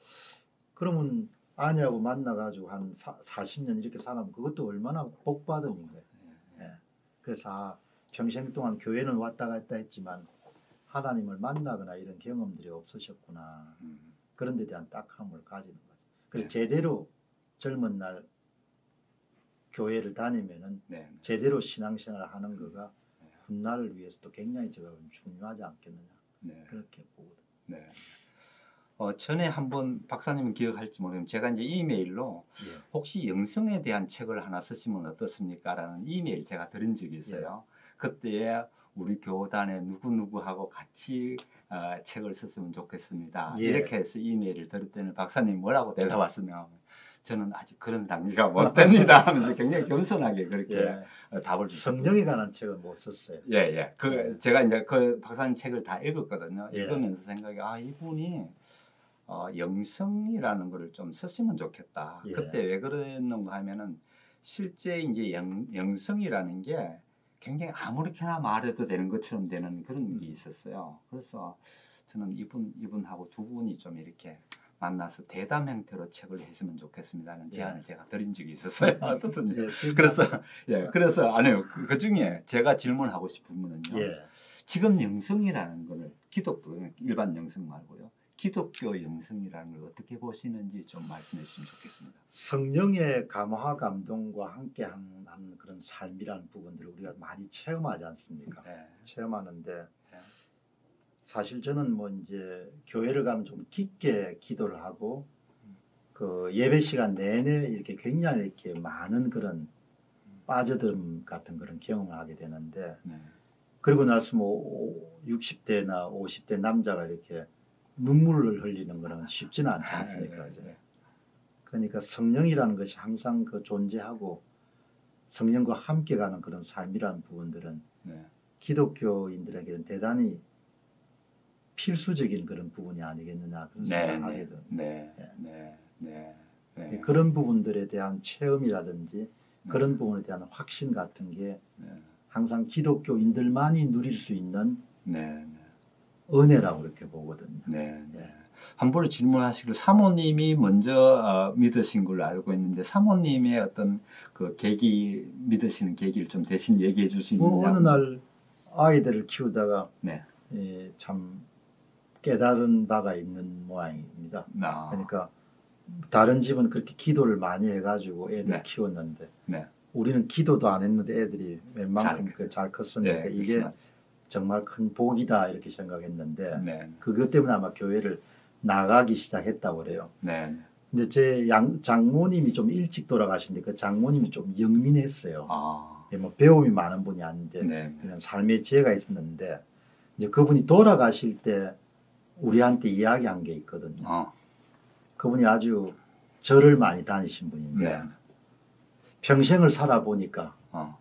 그러면 아내하고 만나 가지고 한 사십 년 이렇게 살면 그것도 얼마나 복 받은 일이에요. 예. 그래서 아, 평생 동안 교회는 왔다 갔다 했지만 하나님을 만나거나 이런 경험들이 없으셨구나. 음. 그런 데 대한 딱함을 가지는 거죠. 그래서 네. 제대로 젊은 날 교회를 다니면은 네, 네. 제대로 신앙생활을 하는 거가 네. 훗날을 위해서도 굉장히 제가 중요하지 않겠느냐 네. 그렇게 보거든요. 네. 어, 전에 한번 박사님은 기억할지 모르겠는데 제가 이제 이메일로 예. 혹시 영성에 대한 책을 하나 쓰시면 어떻습니까? 라는 이메일 제가 드린 적이 있어요. 그때에 우리 교단에 누구누구하고 같이 어, 책을 썼으면 좋겠습니다. 예. 이렇게 해서 이메일을 드릴 때는 박사님 뭐라고 대답하셨냐 하면 저는 아직 그런 단계가 못 됩니다 하면서 굉장히 겸손하게 그렇게 예. 어, 답을 주셨거든요. 성령에 관한 책은 못 썼어요. 예, 예. 그 예. 제가 이제 그 박사님 책을 다 읽었거든요. 예. 읽으면서 생각이 아 이분이 어, 영성이라는 거를 좀 썼으면 좋겠다. 예. 그때 왜 그랬는가 하면은 실제 이제 영, 영성이라는 게 굉장히 아무렇게나 말해도 되는 것처럼 되는 그런 게 있었어요. 그래서 저는 이분 이분하고 두 분이 좀 이렇게 만나서 대담 형태로 책을 했으면 좋겠습니다는 예. 제안을 제가 드린 적이 있었어요. 어떻든지. 예. 그래서 예, 그래서 아니요 그, 그 중에 제가 질문하고 싶은 거는요. 예. 지금 영성이라는 거를 기독교 일반 영성 말고요. 기독교 영성이라는 걸 어떻게 보시는지 좀 말씀해 주시면 좋겠습니다. 성령의 감화 감동과 함께 하는 그런 삶이라는 부분들을 우리가 많이 체험하지 않습니까? 네. 체험하는데 네. 사실 저는 뭐 이제 교회를 가면 좀 깊게 기도를 하고 그 예배 시간 내내 이렇게 굉장히 이렇게 많은 그런 빠져듦 같은 그런 경험을 하게 되는데 네. 그리고 나서 뭐 육십 대나 오십 대 남자가 이렇게 눈물을 흘리는 거는 쉽지는 않지 않습니까? 네, 네. 그러니까 성령이라는 것이 항상 그 존재하고 성령과 함께 가는 그런 삶이라는 부분들은 네. 기독교인들에게는 대단히 필수적인 그런 부분이 아니겠느냐 그런 네, 생각을 네, 하게 됩니다. 네, 예. 네, 네, 네. 그런 부분들에 대한 체험이라든지 네. 그런 부분에 대한 확신 같은 게 네, 항상 기독교인들만이 누릴 수 있는 네, 네. 은혜라고 그렇게 보거든요. 네, 네. 예. 한 번에 질문하시길 사모님이 먼저 어, 믿으신 걸로 알고 있는데 사모님의 어떤 그 계기 믿으시는 계기를 좀 대신 얘기해 줄 수 있느냐? 뭐 어느 날 아이들을 키우다가 네. 예, 참 깨달은 바가 있는 모양입니다. 아, 그러니까 다른 집은 그렇게 기도를 많이 해가지고 애들 네. 키웠는데 네. 우리는 기도도 안 했는데 애들이 웬만큼 잘 그 잘 컸으니까 네, 이게 그렇지 정말 큰 복이다 이렇게 생각했는데 네. 그것 때문에 아마 교회를 나가기 시작했다고 그래요. 네. 근데 제 양, 장모님이 좀 일찍 돌아가신데 그 장모님이 좀 영민했어요. 아. 예, 뭐 배움이 많은 분이 아닌데 네. 그냥 삶의 지혜가 있었는데 이제 그분이 돌아가실 때 우리한테 이야기한 게 있거든요. 어. 그분이 아주 절을 많이 다니신 분인데 네. 평생을 살아보니까 어.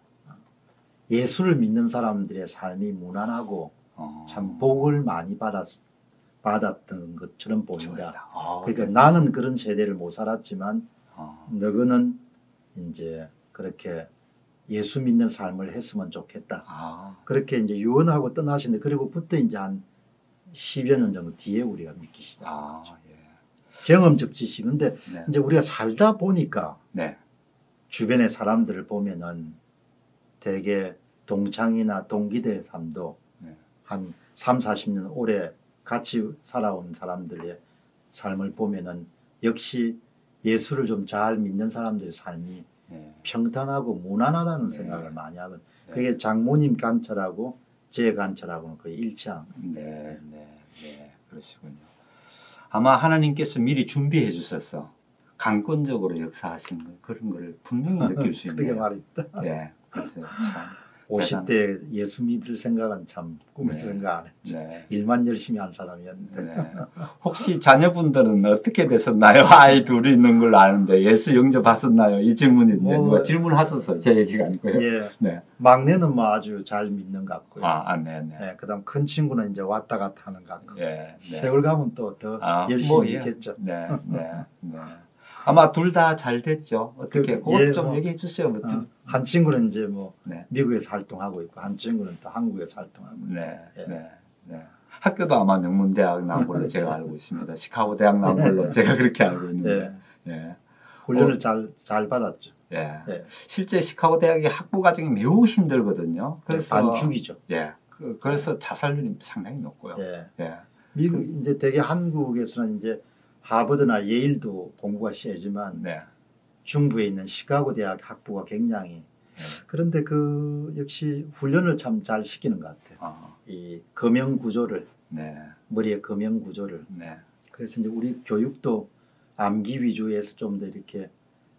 예수를 믿는 사람들의 삶이 무난하고 어. 참 복을 많이 받았, 받았던 것처럼 보인다. 아, 그러니까 네. 나는 그런 세대를 못 살았지만 어. 너희는 이제 그렇게 예수 믿는 삶을 했으면 좋겠다. 아. 그렇게 이제 유언하고 떠나시는데 그리고부터 이제 한 십여 년 정도 뒤에 우리가 믿기 시작. 아, 예. 경험적 지식인데 네. 이제 우리가 살다 보니까 네. 주변의 사람들을 보면은 되게 동창이나 동기들의 삶도 네. 한 삼, 사십 년 오래 같이 살아온 사람들의 삶을 보면은 역시 예수를 좀 잘 믿는 사람들의 삶이 네. 평탄하고 무난하다는 네. 생각을 많이 하거든요. 네. 그게 장모님 관찰하고 제 관찰하고는 거의 일치한 거예요. 네, 네, 네, 그러시군요. 아마 하나님께서 미리 준비해 주셔서 강권적으로 역사하신 거, 그런 걸 분명히 느낄 수 그러게 있네요. 말입니다. 네, 그래서 참 오십 대 예수 믿을 생각은 참 꿈에서 네. 생각 안 했죠. 네, 일만 열심히 한 사람이었는데. 네. 혹시 자녀분들은 어떻게 됐었나요? 아이 둘이 있는 걸로 아는데 예수 영접 하셨나요? 이 질문이 뭐, 뭐 질문하셔서 제 얘기가 아니고요. 예, 네. 막내는 뭐 아주 잘 믿는 것 같고요. 아, 아, 네, 네. 예, 그다음 큰 친구는 이제 왔다 갔다 하는 것 같고. 예, 네. 세월 가면 또 더 아, 열심히 뭐, 예. 믿겠죠. 네, 네, 네. 아마 둘 다 잘 됐죠. 어떻게? 그, 그것 예, 좀 뭐, 얘기해 주세요. 뭐, 어, 한 친구는 이제 뭐 네. 미국에서 활동하고 있고 한 친구는 또 한국에서 활동하고 있고. 네, 예. 네, 네. 학교도 아마 명문대학 나온 걸로 제가 알고 있습니다. 시카고 대학 나온 걸로 제가 그렇게 알고 있는데, 예. 예, 훈련을 어. 잘, 잘 받았죠. 예. 예. 실제 시카고 대학의 학부 과정이 매우 힘들거든요. 그래서 반죽이죠. 예, 그, 그래서 자살률이 상당히 높고요. 예. 예, 미국 이제 되게 한국에서는 이제 하버드나 예일도 공부가 세지만 네, 중부에 있는 시카고 대학 학부가 굉장히 네. 그런데 그 역시 훈련을 참 잘 시키는 것 같아요. 어, 이 금형 구조를 네, 머리의 금형 구조를 네, 그래서 이제 우리 교육도 암기 위주에서 좀 더 이렇게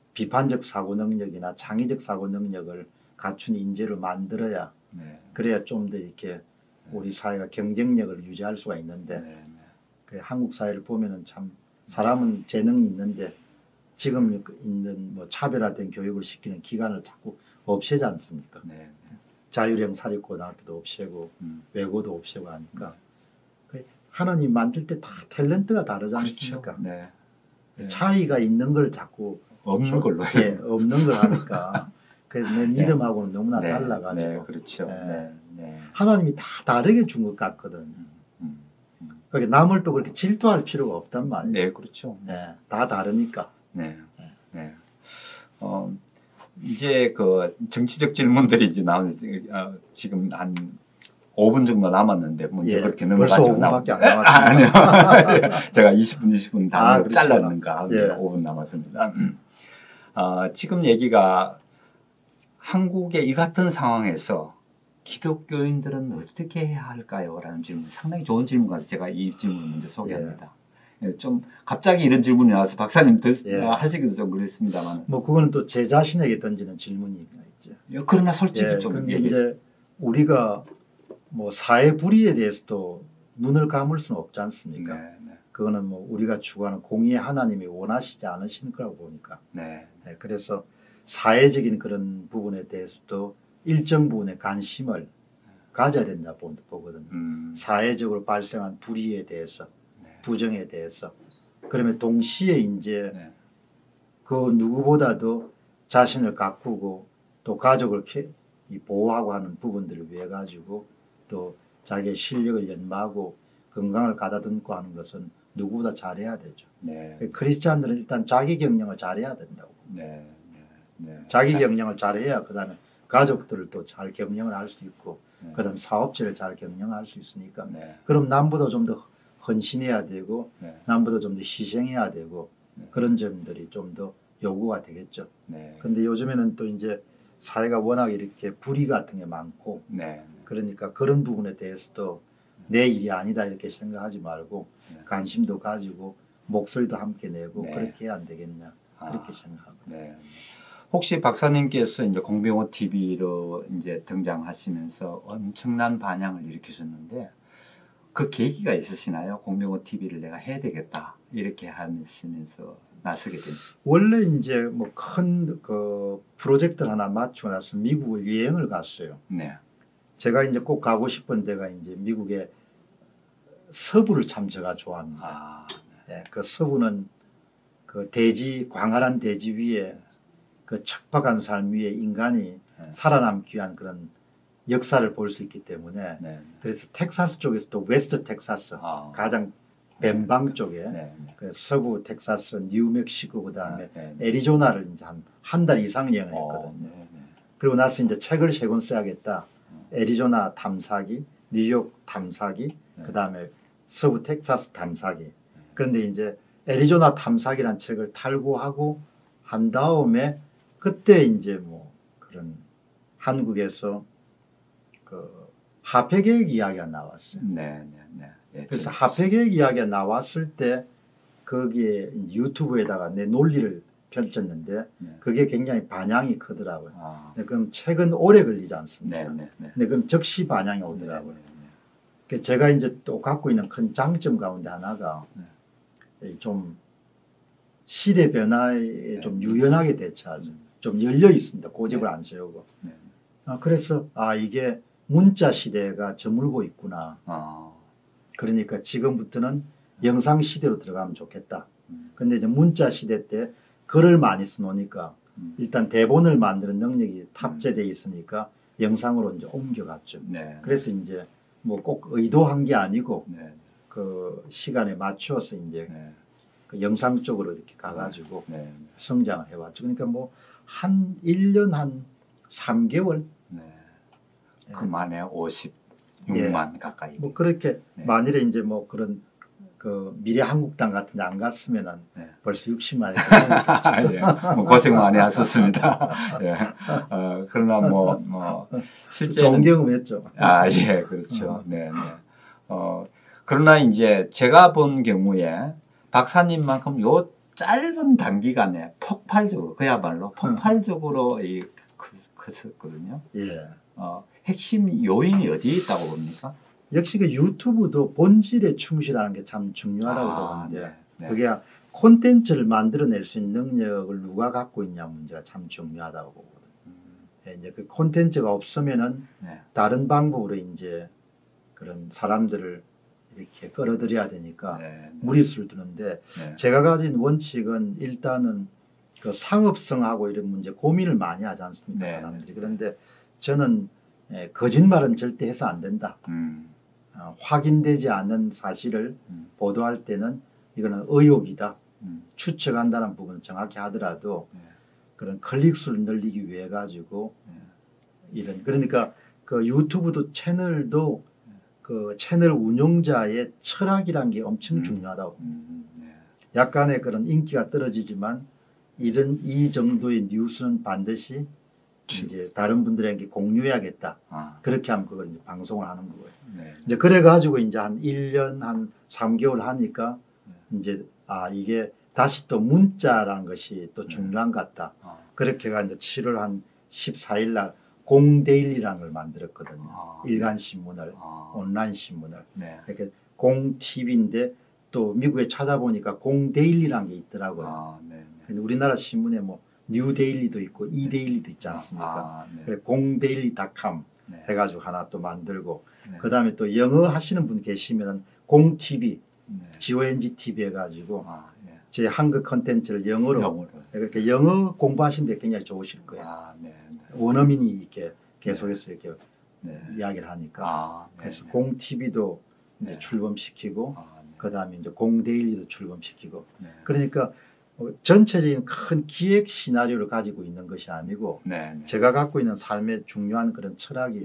비판적 사고 능력이나 창의적 사고 능력을 갖춘 인재를 만들어야 네, 그래야 좀 더 이렇게 우리 사회가 경쟁력을 유지할 수가 네, 있는데 네. 그 한국 사회를 보면은 참 사람은 재능이 있는데 지금 있는 뭐 차별화된 교육을 시키는 기관을 자꾸 없애지 않습니까? 네, 네. 자율형 사립고등학교도 없애고 음. 외고도 없애고 하니까 그 하나님 만들 때 다 탤런트가 다르지 않습니까? 그렇죠. 네. 네. 차이가 있는 걸 자꾸 없는 걸로 해요. 예, 없는 걸 하니까 그래서 내 믿음하고는 너무나 네, 달라가지고 네, 그렇죠. 예. 네, 네. 하나님이 다 다르게 준 것 같거든. 음, 그러니까 남을 또 그렇게 질투할 필요가 없단 말이에요. 네, 그렇죠. 예, 다 다르니까. 네, 네. 네. 어, 이제 그 정치적 질문들이 이제 나오는 어, 지금 한 오 분 정도 남았는데 문제 예, 그렇게 벌써 넘어가지고 오 분밖에 안 남았습니다. 아니요. 제가 이십 분, 이십 분 다 아, 그러시구나. 잘랐는가 예. 오 분 남았습니다. 어, 지금 얘기가 한국의 이 같은 상황에서 기독교인들은 어떻게 해야 할까요? 라는 질문, 상당히 좋은 질문 같아서 제가 이 질문을 먼저 소개합니다. 예, 좀 갑자기 이런 질문이 나와서 박사님 드, 예. 어, 하시기도 좀 그렇습니다만, 뭐 그거는 또 제 자신에게 던지는 질문이 있죠. 예, 그러나 솔직히 예, 좀 근데 얘기. 이제 우리가 뭐 사회 불의에 대해서도 눈을 감을 수는 없지 않습니까? 네, 네, 그거는 뭐 우리가 추구하는 공의의 하나님이 원하시지 않으시는 거라고 보니까. 네, 네, 그래서 사회적인 그런 부분에 대해서도 일정 부분의 관심을 가져야 된다 보- 보거든요. 음, 사회적으로 발생한 불의에 대해서, 네, 부정에 대해서. 그러면 동시에 이제 네, 그 누구보다도 자신을 가꾸고 또 가족을 캐- 이 보호하고 하는 부분들을 위해 가지고 또 자기의 실력을 연마하고 건강을 가다듬고 하는 것은 누구보다 잘해야 되죠. 네, 크리스찬들은 일단 자기 경영을 잘해야 된다고. 네, 네, 네. 자기 자, 경영을 잘해야 그다음에 가족들을 또 잘 경영을 할 수 있고 네, 그다음 사업체를 잘 경영할 수 있으니까 네, 그럼 남보다 좀 더 헌신해야 되고 네, 남보다 좀 더 희생해야 되고 네. 그런 점들이 좀 더 요구가 되겠죠. 네, 근데 요즘에는 또 이제 사회가 워낙 이렇게 불의 같은 게 많고 네, 그러니까 그런 부분에 대해서도 내 일이 아니다 이렇게 생각하지 말고 네. 관심도 가지고 목소리도 함께 내고 네. 그렇게 해야 안 되겠냐 그렇게 아, 생각하거든요. 네. 혹시 박사님께서 이제 공병호 티비로 이제 등장하시면서 엄청난 반향을 일으키셨는데 그 계기가 있으시나요? 공병호 티비를 내가 해야 되겠다 이렇게 하면서 나서게 된. 원래 이제 뭐 큰 그 프로젝트를 하나 마치고 나서 미국을 여행을 갔어요. 네. 제가 이제 꼭 가고 싶은 데가 이제 미국의 서부를 참 제가 좋아합니다. 아, 예, 그 서부는 그 대지 광활한 대지 위에 그 척박한 삶 위에 인간이 네. 살아남기 위한 그런 역사를 볼 수 있기 때문에 네. 그래서 텍사스 쪽에서도 웨스트 텍사스 아, 가장 벤방 네. 쪽에 네. 네. 그 서부 텍사스, 뉴멕시코 그다음에 네. 네. 애리조나를 이제 한 한 달 이상 여행을 어, 했거든요. 네. 네. 그리고 나서 이제 책을 세 권 써야겠다. 애리조나 탐사기, 뉴욕 탐사기, 네. 그다음에 서부 텍사스 탐사기. 그런데 이제 애리조나 탐사기란 책을 탈고하고 한 다음에 그때 이제 뭐 그런 한국에서 그 화폐계획 이야기가 나왔어요. 네. 네. 네. 네. 그래서 저- 화폐계획 이야기가 나왔을 때 거기에 유튜브에다가 내 논리를 펼쳤는데 네. 그게 굉장히 반향이 크더라고요. 아, 근데 그럼 책은 오래 걸리지 않습니까? 네. 네. 네. 근데 그럼 즉시 반향이 오더라고요. 네. 네. 그 제가 이제 또 갖고 있는 큰 장점 가운데 하나가 네. 이좀 시대 변화에 네. 좀 유연하게 대처하죠. 좀 열려 있습니다. 고집을 네. 안 세우고. 네. 아, 그래서 아 이게 문자 시대가 저물고 있구나. 아, 그러니까 지금부터는 영상 시대로 들어가면 좋겠다. 음. 근데 이제 문자 시대 때 글을 많이 써놓으니까 음. 일단 대본을 만드는 능력이 탑재되어 있으니까 영상으로 이제 옮겨갔죠. 네. 그래서 이제 뭐 꼭 의도한 게 아니고 네. 그 시간에 맞추어서 이제 네. 그 영상 쪽으로 이렇게 가가지고 네. 성장을 해왔죠. 그러니까 뭐 한 일 년 한 삼 개월 네. 그만에 오십육만 예. 가까이. 뭐 그렇게 네. 만일에 이제 뭐 그런 그 미래한국당 같은 데 안 갔으면은 네. 벌써 육십만이 예, 뭐 고생 많이 하셨습니다. 예. 어, 그러나 뭐, 뭐 좋은 실제는 경험했죠. 아, 예, 그렇죠. 네, 네. 어, 그러나 이제 제가 본 경우에 박사님만큼 요 짧은 단기간에 폭발적으로 그야말로 폭발적으로 이 크- 크셨거든요. 예. 어, 핵심 요인이 어디에 있다고 봅니까? 역시 그 유튜브도 본질에 충실하는 게 참 중요하다고 아, 보는데 네, 네. 그게 콘텐츠를 만들어낼 수 있는 능력을 누가 갖고 있냐 문제가 참 중요하다고 보거든요. 음, 예, 이제 그 콘텐츠가 없으면은 네, 다른 방법으로 이제 그런 사람들을 이렇게 끌어들여야 되니까 네, 네, 무리수를 두는데 네. 제가 가진 원칙은 일단은 그 상업성하고 이런 문제 고민을 많이 하지 않습니까 네, 사람들이. 네. 그런데 저는 예, 거짓말은 절대 해서 안 된다. 음, 어, 확인되지 않은 사실을 음, 보도할 때는 이거는 의혹이다. 음, 추측한다는 부분을 정확히 하더라도 네, 그런 클릭수를 늘리기 위해 가지고 네. 이런 그러니까 그 유튜브도 채널도 그 채널 운영자의 철학이란 게 엄청 음. 중요하다고. 음, 네. 약간의 그런 인기가 떨어지지만 이런 이 정도의 뉴스는 반드시 이제 다른 분들에게 공유해야겠다. 아, 그렇게 하면 그걸 이제 방송을 하는 거예요. 네. 이제 그래 가지고 이제 한 일 년 한 삼 개월 하니까 이제 아 이게 다시 또 문자라는 것이 또 중요한 것 같다. 아, 그렇게가 이제 칠월 한 십사 일 날 공데일리라는 걸 만들었거든요. 아, 일간 신문을 아, 온라인 신문을 네. 이렇게 공티비인데 또 미국에 찾아보니까 공데일리라는 게 있더라고요. 아, 네. 네. 근데 우리나라 신문에 뭐 뉴데일리도 있고 이데일리도 있지 않습니까? 아, 네. 그래 공데일리 닷컴 네. 해가지고 하나 또 만들고 네. 그 다음에 또 영어 하시는 분 계시면은 공티비, 네. 지오엔지 티비 해가지고 아, 예. 제 한국 컨텐츠를 영어로 영어로. 그렇게 영어 공부하시는데 굉장히 좋으실 거예요. 아, 네. 네. 원어민이 이렇게 계속해서 이렇게 네. 이야기를 하니까 아, 네. 그래서 네. 공티비도 이제 네. 출범시키고 아, 네. 그 다음에 이제 공데일리도 출범시키고 네. 그러니까 어, 전체적인 큰 기획 시나리오를 가지고 있는 것이 아니고 네. 네. 제가 갖고 있는 삶의 중요한 그런 철학이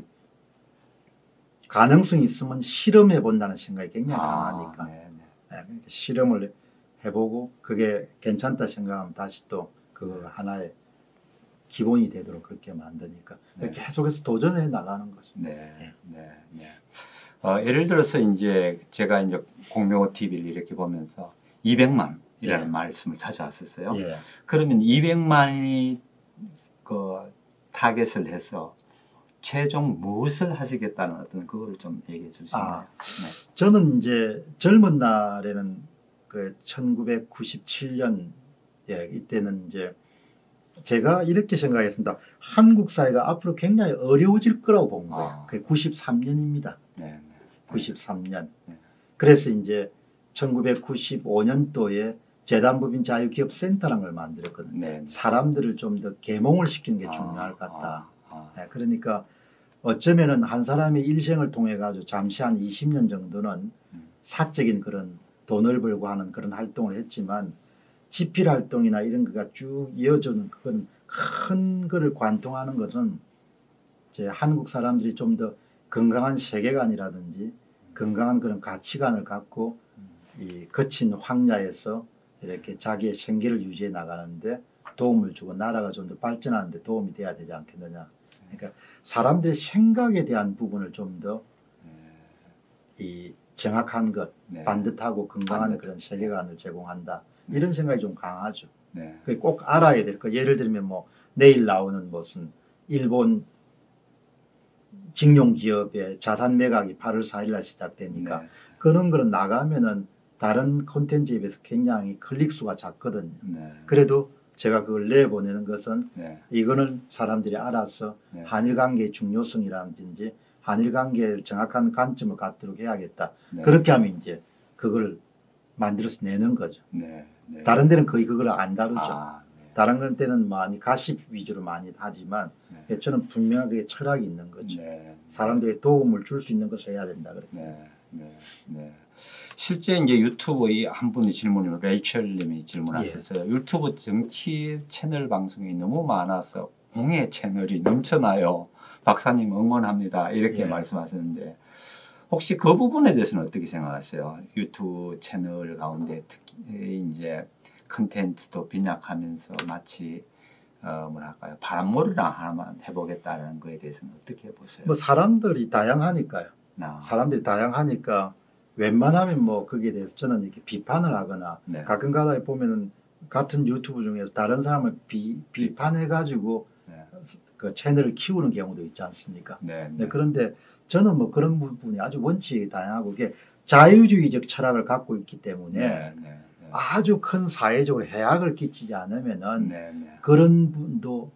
가능성이 있으면 실험해 본다는 생각이 굉장히 아, 강하니까 네. 네. 네, 그러니까 실험을 해보고 그게 괜찮다 생각하면 다시 또 그 하나의 기본이 되도록 그렇게 만드니까 네. 계속해서 도전을 해 나가는 거죠. 네. 네. 네. 어, 예를 들어서 이제 제가 이제 공명호 티비를 이렇게 보면서 이백만이라는 예. 말씀을 찾아왔었어요. 예. 그러면 이백만이 그 타겟을 해서 최종 무엇을 하시겠다는 어떤 그거를 좀 얘기해 주시면. 아, 네. 저는 이제 젊은 날에는 그 천구백구십칠 년 예, 이때는 이제 제가 이렇게 생각했습니다. 한국 사회가 앞으로 굉장히 어려워질 거라고 본 거예요. 아. 그게 구십삼 년입니다. 네, 네. 구십삼 년. 네. 그래서 이제 천구백구십오 년도에 재단법인 자유기업센터라는 걸 만들었거든요. 네. 사람들을 좀 더 계몽을 시키는 게 아, 중요할 것 같다. 아, 아. 네, 그러니까 어쩌면은 한 사람의 일생을 통해 가지고 잠시 한 이십 년 정도는 음. 사적인 그런 돈을 벌고 하는 그런 활동을 했지만 집필 활동이나 이런 거가 쭉 이어져는 그건 큰 거를 관통하는 것은 이제 한국 사람들이 좀 더 건강한 세계관이라든지 건강한 그런 가치관을 갖고 이 거친 황야에서 이렇게 자기의 생계를 유지해 나가는데 도움을 주고 나라가 좀 더 발전하는 데 도움이 돼야 되지 않겠느냐. 그러니까 사람들의 생각에 대한 부분을 좀 더 이 정확한 것, 네. 반듯하고 건강한 반듯. 그런 세계관을 제공한다. 네. 이런 생각이 좀 강하죠. 네. 그게 꼭 알아야 될 거. 예를 들면 뭐 내일 나오는 무슨 일본 직용 기업의 자산 매각이 팔월 사일 날 시작되니까 네. 그런 거는 나가면은 다른 콘텐츠에 비해서 굉장히 클릭 수가 작거든요. 네. 그래도 제가 그걸 내보내는 것은 네. 이거는 사람들이 알아서 네. 한일 관계의 중요성이라든지 한일 관계를 정확한 관점을 갖도록 해야겠다. 네. 그렇게 하면 이제 그걸 만들어서 내는 거죠. 네. 네. 다른 데는 거의 그걸 안 다루죠. 아, 네. 다른 건 때는 많이 가십 위주로 많이 하지만 네. 저는 분명하게 철학이 있는 거죠. 네. 사람들에게 도움을 줄 수 있는 것을 해야 된다. 그렇게. 네. 네. 네. 실제 이제 유튜브의 한 분이 질문을 레이첼님이 질문하셨어요. 예. 유튜브 정치 채널 방송이 너무 많아서 공예 채널이 넘쳐나요. 박사님 응원합니다. 이렇게 예. 말씀하셨는데 혹시 그 부분에 대해서는 어떻게 생각하세요? 유튜브 채널 가운데 특히 이제 컨텐츠도 빈약하면서 마치 어 뭐랄까요 바람몰이나 하나만 해보겠다는 거에 대해서는 어떻게 보세요? 뭐 사람들이 다양하니까요. 나. 사람들이 다양하니까 웬만하면 뭐 거기에 대해서 저는 이렇게 비판을 하거나 네. 가끔가다 보면은 같은 유튜브 중에서 다른 사람을 비, 비판해 가지고 네. 그 채널을 키우는 경우도 있지 않습니까? 네. 네, 그런데 저는 뭐 그런 부분이 아주 원칙이 다양하고 이게 자유주의적 철학을 갖고 있기 때문에 네. 네. 네. 아주 큰 사회적으로 해악을 끼치지 않으면은 네. 네. 그런 분도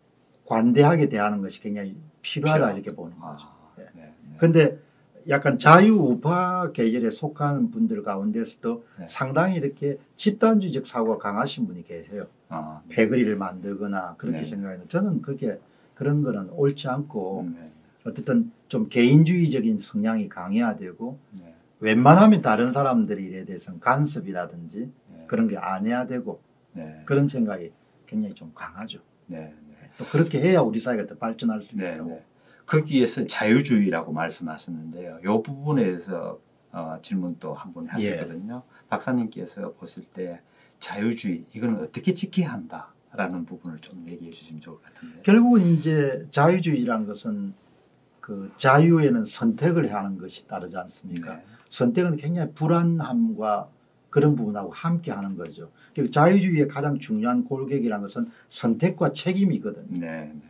관대하게 대하는 것이 굉장히 필요하다 필요. 이렇게 보는 거죠. 아, 네. 네. 네. 근데 약간 자유우파 계열에 속하는 분들 가운데서도 네. 상당히 이렇게 집단주의적 사고가 강하신 분이 계세요. 아, 네. 패거리를 만들거나 그렇게 네. 생각해요. 저는 그게 그런 거는 옳지 않고 네. 어쨌든 좀 개인주의적인 성향이 강해야 되고 네. 웬만하면 다른 사람들이 일에 대해서는 간섭이라든지 네. 그런 게 안 해야 되고 네. 그런 생각이 굉장히 좀 강하죠. 네. 네. 또 그렇게 해야 우리 사회가 더 발전할 수 네. 있다고. 네. 거기에서 자유주의라고 말씀하셨는데요. 이 부분에 대해서 어, 질문도 한 번 하셨거든요. 예. 박사님께서 보실 때 자유주의 이거는 어떻게 지켜야 한다라는 부분을 좀 얘기해 주시면 좋을 것 같은데. 결국은 이제 자유주의라는 것은 그 자유에는 선택을 하는 것이 따르지 않습니까? 네. 선택은 굉장히 불안함과 그런 부분하고 함께 하는 거죠. 그리고 자유주의의 가장 중요한 골격이라는 것은 선택과 책임이거든요. 네. 네.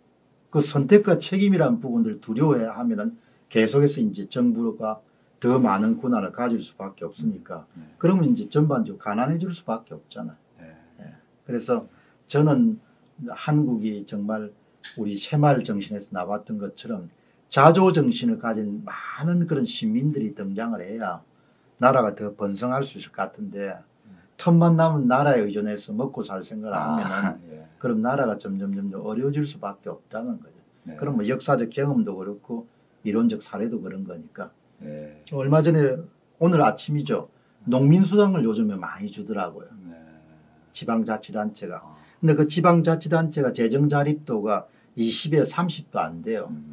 그 선택과 책임이라는 부분들을 두려워하면은 계속해서 이제 정부가 더 많은 권한을 가질 수밖에 없으니까 네. 그러면 이제 전반적으로 가난해질 수밖에 없잖아요. 네. 예. 그래서 저는 한국이 정말 우리 새마을 정신에서 나왔던 것처럼 자조 정신을 가진 많은 그런 시민들이 등장을 해야 나라가 더 번성할 수 있을 것 같은데 틈만 나면 나라에 의존해서 먹고 살 생각을 하면은 아, 예. 그럼 나라가 점점 점점 어려워질 수밖에 없다는 거죠. 네. 그럼 뭐 역사적 경험도 그렇고 이론적 사례도 그런 거니까. 네. 얼마 전에 오늘 아침이죠. 농민수당을 요즘에 많이 주더라고요. 네. 지방자치단체가. 아, 근데 그 지방자치단체가 재정자립도가 이십에 삼십도 안 돼요. 음.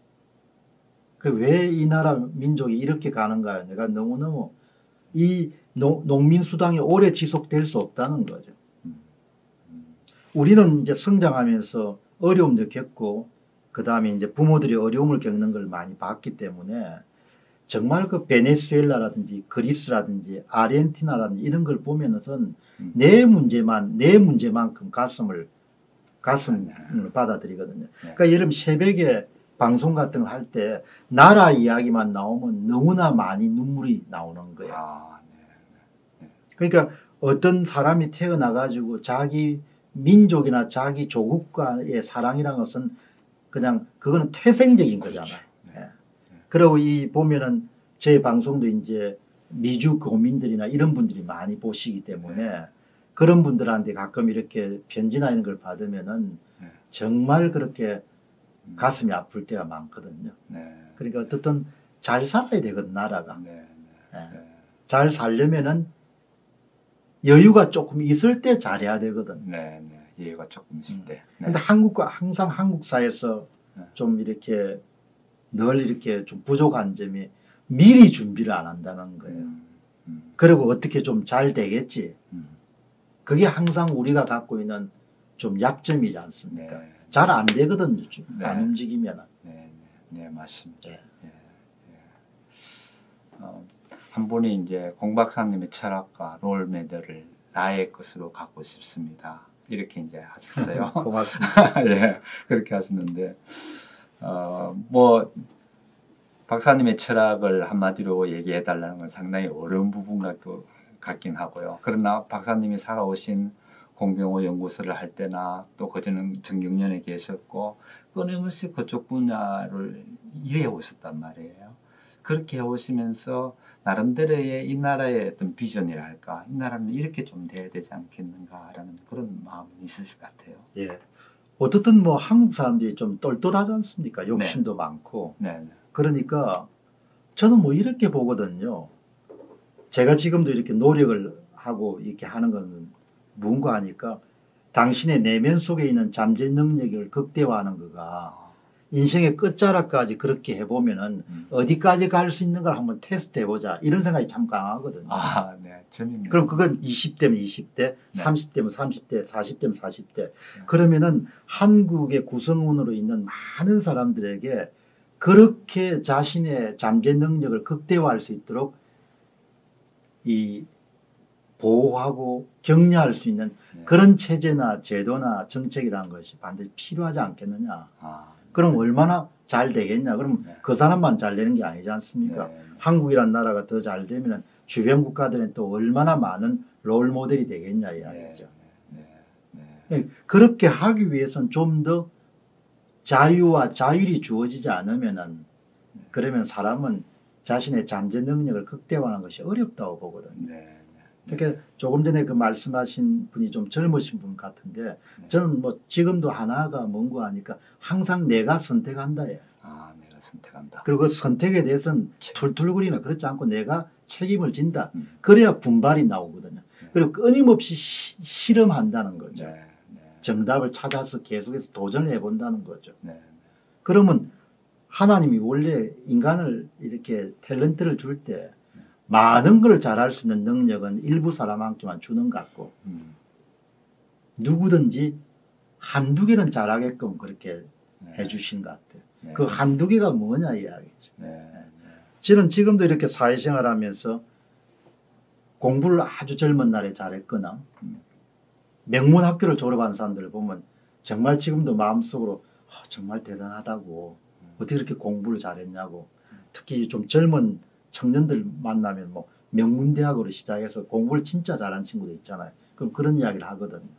그 왜 이 나라 민족이 이렇게 가는가요? 내가 너무너무 이 농, 농민수당이 오래 지속될 수 없다는 거죠. 음. 음. 우리는 이제 성장하면서 어려움도 겪고 그 다음에 이제 부모들이 어려움을 겪는 걸 많이 봤기 때문에 정말 그 베네수엘라라든지 그리스라든지 아르헨티나라든지 이런 걸 보면은 음. 내 문제만 내 문제만큼 가슴을 가슴을 받아들이거든요. 네. 그러니까 예를 들면 새벽에 방송 같은 걸 할 때 나라 이야기만 나오면 너무나 많이 눈물이 나오는 거예요. 아, 네. 그러니까 어떤 사람이 태어나 가지고 자기 민족이나 자기 조국과의 사랑이라는 것은 그냥 그거는 태생적인 거잖아요. 네. 예. 그리고 이 보면은 제 방송도 이제 미주 교민들이나 이런 분들이 많이 보시기 때문에 네. 그런 분들한테 가끔 이렇게 편지나 이런 걸 받으면은 네. 정말 그렇게 음. 가슴이 아플 때가 많거든요. 네. 그러니까 어떻든 잘 살아야 되거든 나라가. 네. 네. 예. 네. 잘 살려면은 여유가 조금 있을 때 잘해야 되거든. 네. 네. 이해가 조금 있을 때. 네. 근데 한국과 항상 한국사에서 네. 좀 이렇게 늘 이렇게 좀 부족한 점이 미리 준비를 안 한다는 거예요. 음. 음. 그리고 어떻게 좀 잘 되겠지. 음. 그게 항상 우리가 갖고 있는 좀 약점이지 않습니까? 네. 잘 안 되거든요. 네. 안 움직이면. 네. 네. 네. 맞습니다. 네. 예. 예. 어, 한 분이 이제 공 박사님의 철학과 롤모델을 나의 것으로 갖고 싶습니다. 이렇게 이제 하셨어요. 고맙습니다. 예, 그렇게 하셨는데, 어, 뭐, 박사님의 철학을 한마디로 얘기해 달라는 건 상당히 어려운 부분 같고, 같긴 하고요. 그러나 박사님이 살아오신 공병호 연구소를 할 때나 또 그전에 정경련에 계셨고, 끊임없이 그쪽 분야를 일해 오셨단 말이에요. 그렇게 해오시면서 나름대로의 이 나라의 어떤 비전이랄까, 이 나라는 이렇게 좀 돼야 되지 않겠는가라는 그런 마음이 있으실 것 같아요. 예. 어떻든 뭐 한국 사람들이 좀 똘똘하지 않습니까? 욕심도 네. 많고. 네. 그러니까 저는 뭐 이렇게 보거든요. 제가 지금도 이렇게 노력을 하고 이렇게 하는 건 뭔가 하니까 당신의 내면 속에 있는 잠재 능력을 극대화하는 거가 인생의 끝자락까지 그렇게 해보면은 음. 어디까지 갈 수 있는 걸 한번 테스트 해보자 이런 생각이 참 강하거든요. 아, 네, 재밌네요. 그럼 그건 이십 대면 이십 대, 네. 삼십 대면 삼십 대, 사십 대면 사십 대. 네. 그러면은 한국의 구성원으로 있는 많은 사람들에게 그렇게 자신의 잠재 능력을 극대화할 수 있도록 이 보호하고 격려할 수 있는 네. 그런 체제나 제도나 정책이라는 것이 반드시 필요하지 않겠느냐. 아, 그럼 얼마나 잘 되겠냐. 그럼 네. 그 사람만 잘 되는 게 아니지 않습니까? 네. 한국이란 나라가 더 잘 되면 주변 국가들은 또 얼마나 많은 롤 모델이 되겠냐 이야기죠. 네. 네. 네. 그렇게 하기 위해서는 좀 더 자유와 자율이 주어지지 않으면은 그러면 사람은 자신의 잠재 능력을 극대화하는 것이 어렵다고 보거든요. 네. 그러니까 조금 전에 그 말씀하신 분이 좀 젊으신 분 같은데 네. 저는 뭐 지금도 하나가 뭔고 하니까 항상 내가 선택한다예요. 아, 내가 선택한다. 그리고 그 선택에 대해서는 툴툴거리나 그렇지 않고 내가 책임을 진다. 음. 그래야 분발이 나오거든요. 네. 그리고 끊임없이 시, 실험한다는 거죠. 네. 네. 정답을 찾아서 계속해서 도전을 해본다는 거죠. 네. 그러면 하나님이 원래 인간을 이렇게 탤런트를 줄 때 많은 걸 잘할 수 있는 능력은 일부 사람한테만 주는 것 같고 음. 누구든지 한두 개는 잘하게끔 그렇게 네. 해주신 것 같아요. 네. 그 한두 개가 뭐냐 이야기죠. 네. 네. 저는 지금도 이렇게 사회생활하면서 공부를 아주 젊은 날에 잘했거나 음. 명문 학교를 졸업한 사람들을 보면 정말 지금도 마음속으로 아, 정말 대단하다고 음. 어떻게 이렇게 공부를 잘했냐고 특히 좀 젊은 청년들 만나면 뭐 명문대학으로 시작해서 공부를 진짜 잘한 친구도 있잖아요. 그럼 그런 이야기를 하거든요.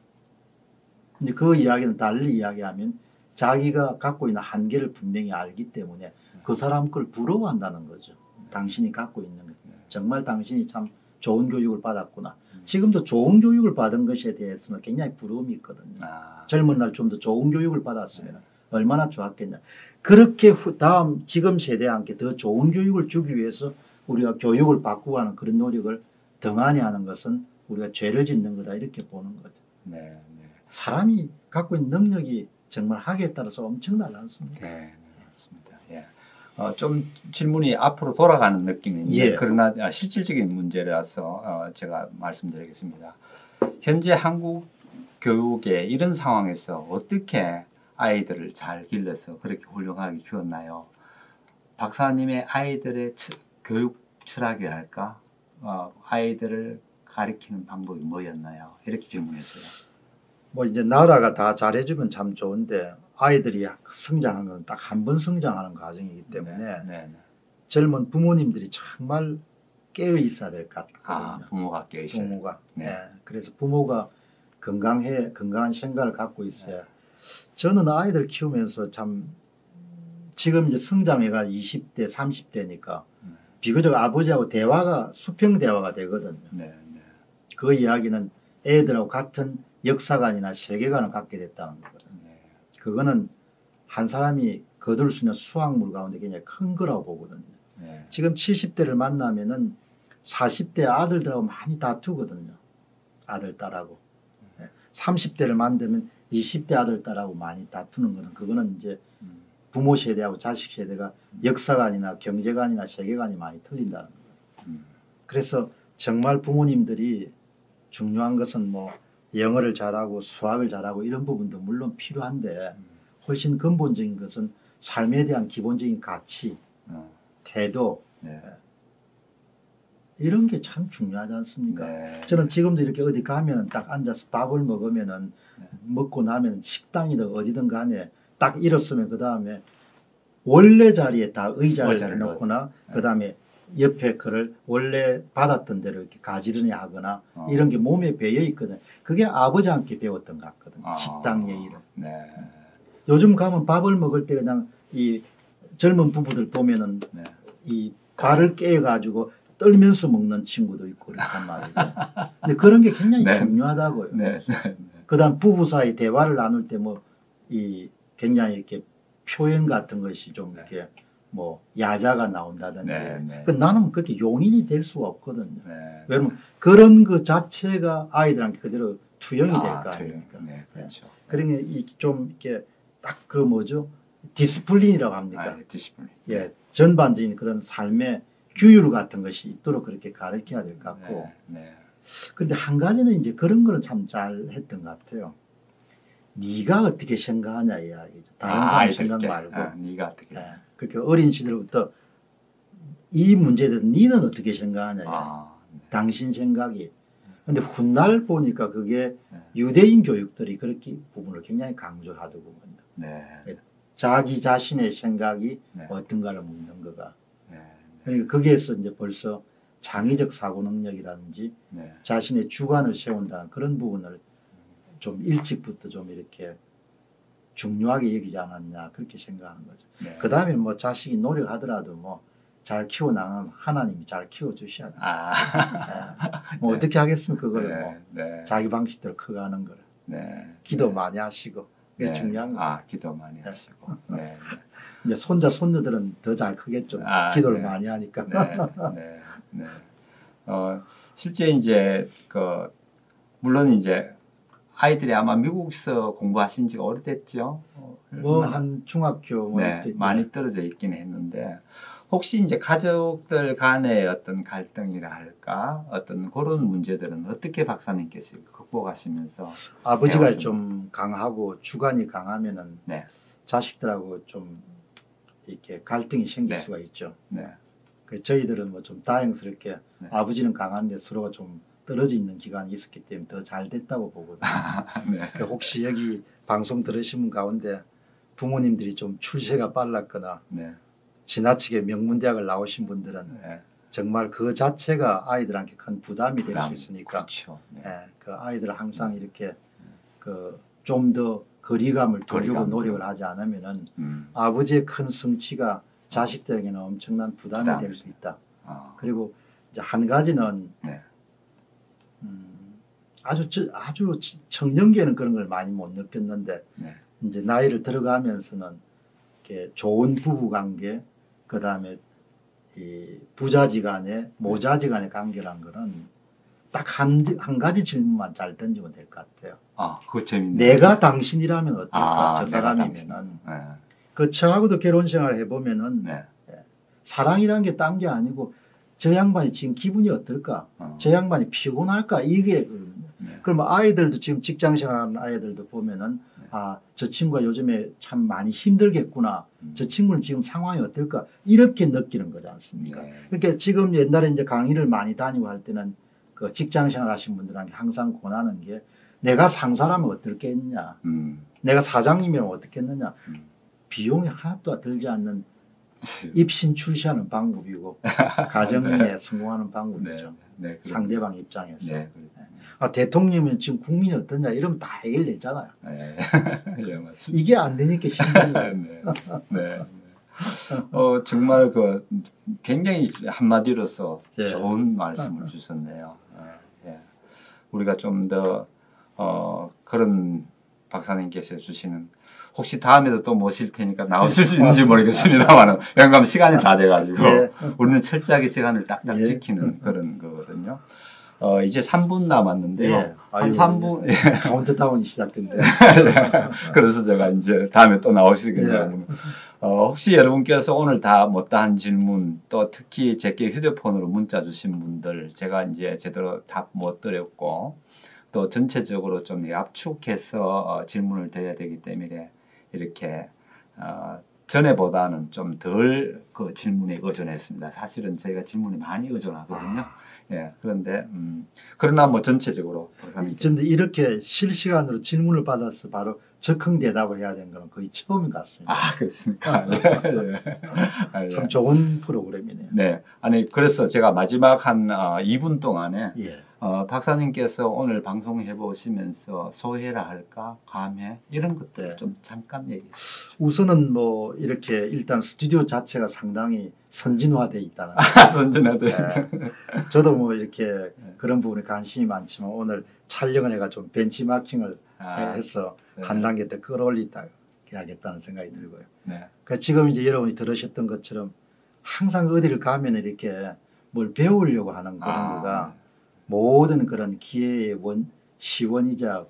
근데 그 이야기는 달리 이야기하면 자기가 갖고 있는 한계를 분명히 알기 때문에 그 사람 걸 부러워한다는 거죠. 당신이 갖고 있는 것. 정말 당신이 참 좋은 교육을 받았구나. 지금도 좋은 교육을 받은 것에 대해서는 굉장히 부러움이 있거든요. 아. 젊은 날 좀 더 좋은 교육을 받았으면 얼마나 좋았겠냐. 그렇게 후, 다음 지금 세대한테 더 좋은 교육을 주기 위해서 우리가 교육을 바꾸고 하는 그런 노력을 등한히 하는 것은 우리가 죄를 짓는 거다 이렇게 보는 거죠. 네. 네. 사람이 갖고 있는 능력이 정말 하기에 따라서 엄청나지 않습니까? 네. 네. 맞습니다. 예. 어, 좀 질문이 앞으로 돌아가는 느낌인데 예. 그러나 실질적인 문제라서 어, 제가 말씀드리겠습니다. 현재 한국 교육의 이런 상황에서 어떻게 아이들을 잘 길러서 그렇게 훌륭하게 키웠나요? 박사님의 아이들의 처, 교육 철학이랄까, 어, 아이들을 가리키는 방법이 뭐였나요? 이렇게 질문했어요. 뭐 이제 나라가 다 잘해주면 참 좋은데 아이들이 성장하는 건 딱 한 번 성장하는 과정이기 때문에 네, 네, 네. 젊은 부모님들이 정말 깨어 있어야 될 것 아, 같거든요. 부모가 깨 있어요. 부모가. 네. 네. 그래서 부모가 건강해 건강한 생각을 갖고 있어야. 저는 아이들 키우면서 참 지금 이제 성장해가 이십 대, 삼십 대니까 음. 비교적 아버지하고 대화가 수평 대화가 되거든요. 네, 네. 그 이야기는 애들하고 같은 역사관이나 세계관을 갖게 됐다는 거거든요. 네. 그거는 한 사람이 거둘 수 있는 수확물 가운데 굉장히 큰 거라고 보거든요. 네. 지금 칠십 대를 만나면은 사십 대 아들들하고 많이 다투거든요. 아들, 딸하고. 삼십 대를 만나면 이십 대 아들, 딸하고 많이 다투는 거는 그거는 이제 음. 부모 세대하고 자식 세대가 역사관이나 경제관이나 세계관이 많이 틀린다는 거예요. 음. 그래서 정말 부모님들이 중요한 것은 뭐 영어를 잘하고 수학을 잘하고 이런 부분도 물론 필요한데 훨씬 근본적인 것은 삶에 대한 기본적인 가치, 어. 태도 네. 이런 게 참 중요하지 않습니까? 네. 저는 지금도 이렇게 어디 가면 딱 앉아서 밥을 먹으면은 네. 먹고 나면 식당이든 어디든 간에 딱 일었으면 그 다음에 원래 자리에 다 의자를 의자를 해놓거나 네. 그 다음에 옆에 그를 원래 받았던 대로 이렇게 가지런히 하거나 어. 이런 게 몸에 배어 있거든. 그게 아버지한테 배웠던 것 같거든. 아. 식당 예의를. 네. 요즘 가면 밥을 먹을 때 그냥 이 젊은 부부들 보면은 네. 이 발을 깨가지고 떨면서 먹는 친구도 있고 그렇단 말이죠. 근데 그런 게 굉장히 네. 중요하다고요. 네. 네. 그다음 부부 사이 대화를 나눌 때 뭐 이 굉장히 이렇게 표현 같은 것이 좀 네. 이렇게 뭐 야자가 나온다든지. 네, 네. 그 나는 그렇게 용인이 될 수가 없거든요. 네. 왜냐면 그런 그 자체가 아이들한테 그대로 투영이 될 거 아, 아닙니까? 네, 그렇죠. 그러니까 이좀 이렇게 딱 그 뭐죠? 디스플린이라고 합니까? 아, 디시플린. 예, 전반적인 그런 삶의 규율 같은 것이 있도록 그렇게 가르쳐야 될 것 같고. 네. 네. 근데 한 가지는 이제 그런 거는 참 잘 했던 것 같아요. 네가 어떻게 생각하냐 이야기죠. 다른 아, 사람 생각 아이들께. 말고. 아, 네가 어떻게? 예, 그렇게 어린 시절부터 이 문제에 대해서 네는 어떻게 생각하냐. 아, 네. 당신 생각이. 근데 훗날 보니까 그게 네. 유대인 교육들이 그렇게 부분을 굉장히 강조하더군요. 네. 자기 자신의 생각이 네. 어떤가를 묻는 거가. 네. 그러니까 거기에서 이제 벌써 창의적 사고 능력이라든지 네. 자신의 주관을 세운다는 그런 부분을 좀 일찍부터 좀 이렇게 중요하게 여기지 않았냐 그렇게 생각하는 거죠. 네. 그 다음에 뭐 자식이 노력하더라도 뭐 잘 키워나가면 하나님이 잘 키워주셔야 돼. 아. 네. 뭐 네. 어떻게 하겠습니까 그걸 네. 뭐 네. 자기 방식대로 커가는 거를. 네. 기도 네. 많이 하시고 그게 네. 중요한 거. 아, 기도 많이 하시고. 네. 이제 손자 손녀들은 더 잘 크겠죠. 아, 기도를 네. 많이 하니까. 네. 네. 네. 어, 실제 이제 그 물론 이제 아이들이 아마 미국에서 공부하신 지가 오래됐죠. 어, 뭐 얼마나- 한 중학교 뭐 네, 이때 많이 떨어져 있긴 했는데 혹시 이제 가족들 간의 어떤 갈등이라 할까 어떤 그런 문제들은 어떻게 박사님께서 극복하시면서 아버지가 배웠습니다. 좀 강하고 주관이 강하면은 네, 자식들하고 좀 이렇게 갈등이 생길 네. 수가 있죠. 네, 그 저희들은 뭐 좀 다행스럽게 네. 아버지는 강한데 서로가 좀 떨어져 있는 기간이 있었기 때문에 더 잘 됐다고 보거든요. 네, 그 혹시 여기 방송 들으신 분 가운데 부모님들이 좀 출세가 빨랐거나 네, 지나치게 명문대학을 나오신 분들은 네. 정말 그 자체가 아이들한테 큰 부담이 될 수 부담, 있으니까 그렇죠. 네. 예, 그 아이들 항상 이렇게 그 좀 더 거리감을 두려고 거리감 노력을 하지 않으면은 음, 아버지의 큰 성취가 자식들에게는 엄청난 부담이 부담. 될 수 있다. 아, 그리고 이제 한 가지는 네, 음, 아주 저- 아주 청년기에는 그런 걸 많이 못 느꼈는데 네, 이제 나이를 들어가면서는 이렇게 좋은 부부 관계, 그 다음에 이 부자지간의 모자지간의 관계란 거는 딱 한 한 가지 질문만 잘 던지면 될 것 같아요. 아, 그거 재밌네. 내가 당신이라면 어떨까? 아, 저 내가 사람이면은 당신. 네, 그 저하고도 결혼 생활을 해보면은 네, 사랑이란 게 딴 게 아니고 저 양반이 지금 기분이 어떨까? 어, 저 양반이 피곤할까? 이게 그- 네, 그러면 아이들도 지금 직장 생활하는 아이들도 보면은 네. 아, 저 친구가 요즘에 참 많이 힘들겠구나. 음. 저 친구는 지금 상황이 어떨까? 이렇게 느끼는 거지 않습니까? 네. 그러니까 지금 옛날에 이제 강의를 많이 다니고 할 때는 그 직장 생활 하신 분들한테 항상 권하는 게 내가 상사라면 어떻겠냐. 음. 내가 사장님이라면 어떻겠느냐. 음. 비용이 하나도 들지 않는 입신 출시하는 방법이고 가정에 네. 성공하는 네. 방법이죠. 네. 그럼- 상대방 입장에서. 네. 그렇죠. 아, 대통령이면 지금 국민이 어떠냐 이러면 다 해결됐잖아요. 네. 예, 맞습니다. 이게 안 되니까 힘든 거예요. 네. 네. 어 정말 그 굉장히 한마디로서 예. 좋은 말씀을 주셨네요. 예. 예. 우리가 좀 더 어, 그런 박사님께서 주시는 혹시 다음에도 또 모실 테니까 나오실 수 있는지 모르겠습니다만 영감 시간이 다 돼가지고 예. 우리는 철저하게 시간을 딱딱 예. 지키는 그런 거거든요. 어, 이제 삼 분 남았는데요. 예. 한 아유, 삼 분 카운트다운이 시작된대. 그래서 제가 이제 다음에 또 나오시겠냐고. 예. 어, 혹시 여러분께서 오늘 다 못다한 질문 또 특히 제게 휴대폰으로 문자 주신 분들 제가 이제 제대로 답 못 드렸고 또 전체적으로 좀 압축해서 어, 질문을 드려야 되기 때문에 이렇게 어, 전에보다는 좀 덜 그 질문에 의존했습니다. 사실은 저희가 질문이 많이 의존하거든요. 예, 그런데 음, 그러나 뭐 전체적으로 박사님 근데 이렇게 실시간으로 질문을 받아서 바로 적응 대답을 해야 되는 건 거의 처음인 것 같습니다. 아 그렇습니까? 예, 예. 아, 예. 참 좋은 프로그램이네요. 네, 아니 그래서 제가 마지막 한 어, 이 분 동안에 예. 어, 박사님께서 오늘 방송해 보시면서 소회라 할까 감회 이런 것들 네. 좀 잠깐 얘기해 우선은 뭐 이렇게 일단 스튜디오 자체가 상당히 선진화돼 있다는 거. 선진화돼. 예. 저도 뭐 이렇게 그런 부분에 관심이 많지만 오늘 촬영을 해가 좀 벤치마킹을 아, 해서 네. 한 단계 더 끌어올리다 해야겠다는 생각이 들고요. 네. 그 지금 이제 여러분이 들으셨던 것처럼 항상 어디를 가면 이렇게 뭘 배우려고 하는 그런 아, 거가 모든 그런 기회의 원 시원이자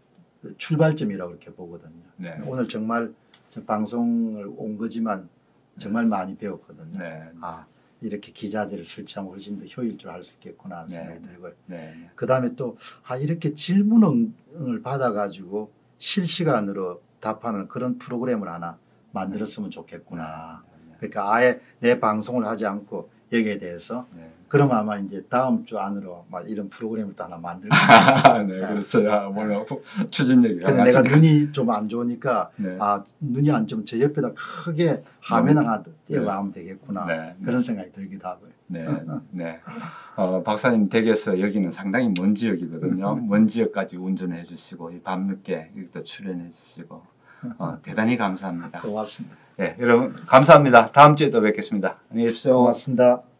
출발점이라고 이렇게 보거든요. 네. 오늘 정말 저 방송을 온 거지만 정말 많이 배웠거든요. 네. 아 이렇게 기자재를 설치하면 훨씬 더 효율적으로 할 수 있겠구나 하는 네. 생각이 들고요. 네. 그 다음에 또 아 이렇게 질문을 받아가지고 실시간으로 답하는 그런 프로그램을 하나 만들었으면 좋겠구나. 그러니까 아예 내 방송을 하지 않고 여기에 대해서 네. 그럼 아마 이제 다음 주 안으로 막 이런 프로그램을 또 하나 만들고. 네, 그랬어요. 오늘 추진력이 근데 내가 강하시네. 눈이 좀 안 좋으니까 네. 아 눈이 안 좋으면 저 옆에다 크게 화면 하나 띄워 하면 되겠구나 네. 그런 생각이 들기도 하고요. 네, 네. 어, 박사님 댁에서 여기는 상당히 먼 지역이거든요. 먼 지역까지 운전해 주시고 이 밤늦게 여기도 출연해 주시고 어, 대단히 감사합니다. 고맙습니다. 네, 여러분 감사합니다. 다음 주에 또 뵙겠습니다. 안녕히 계십시오. 고맙습니다.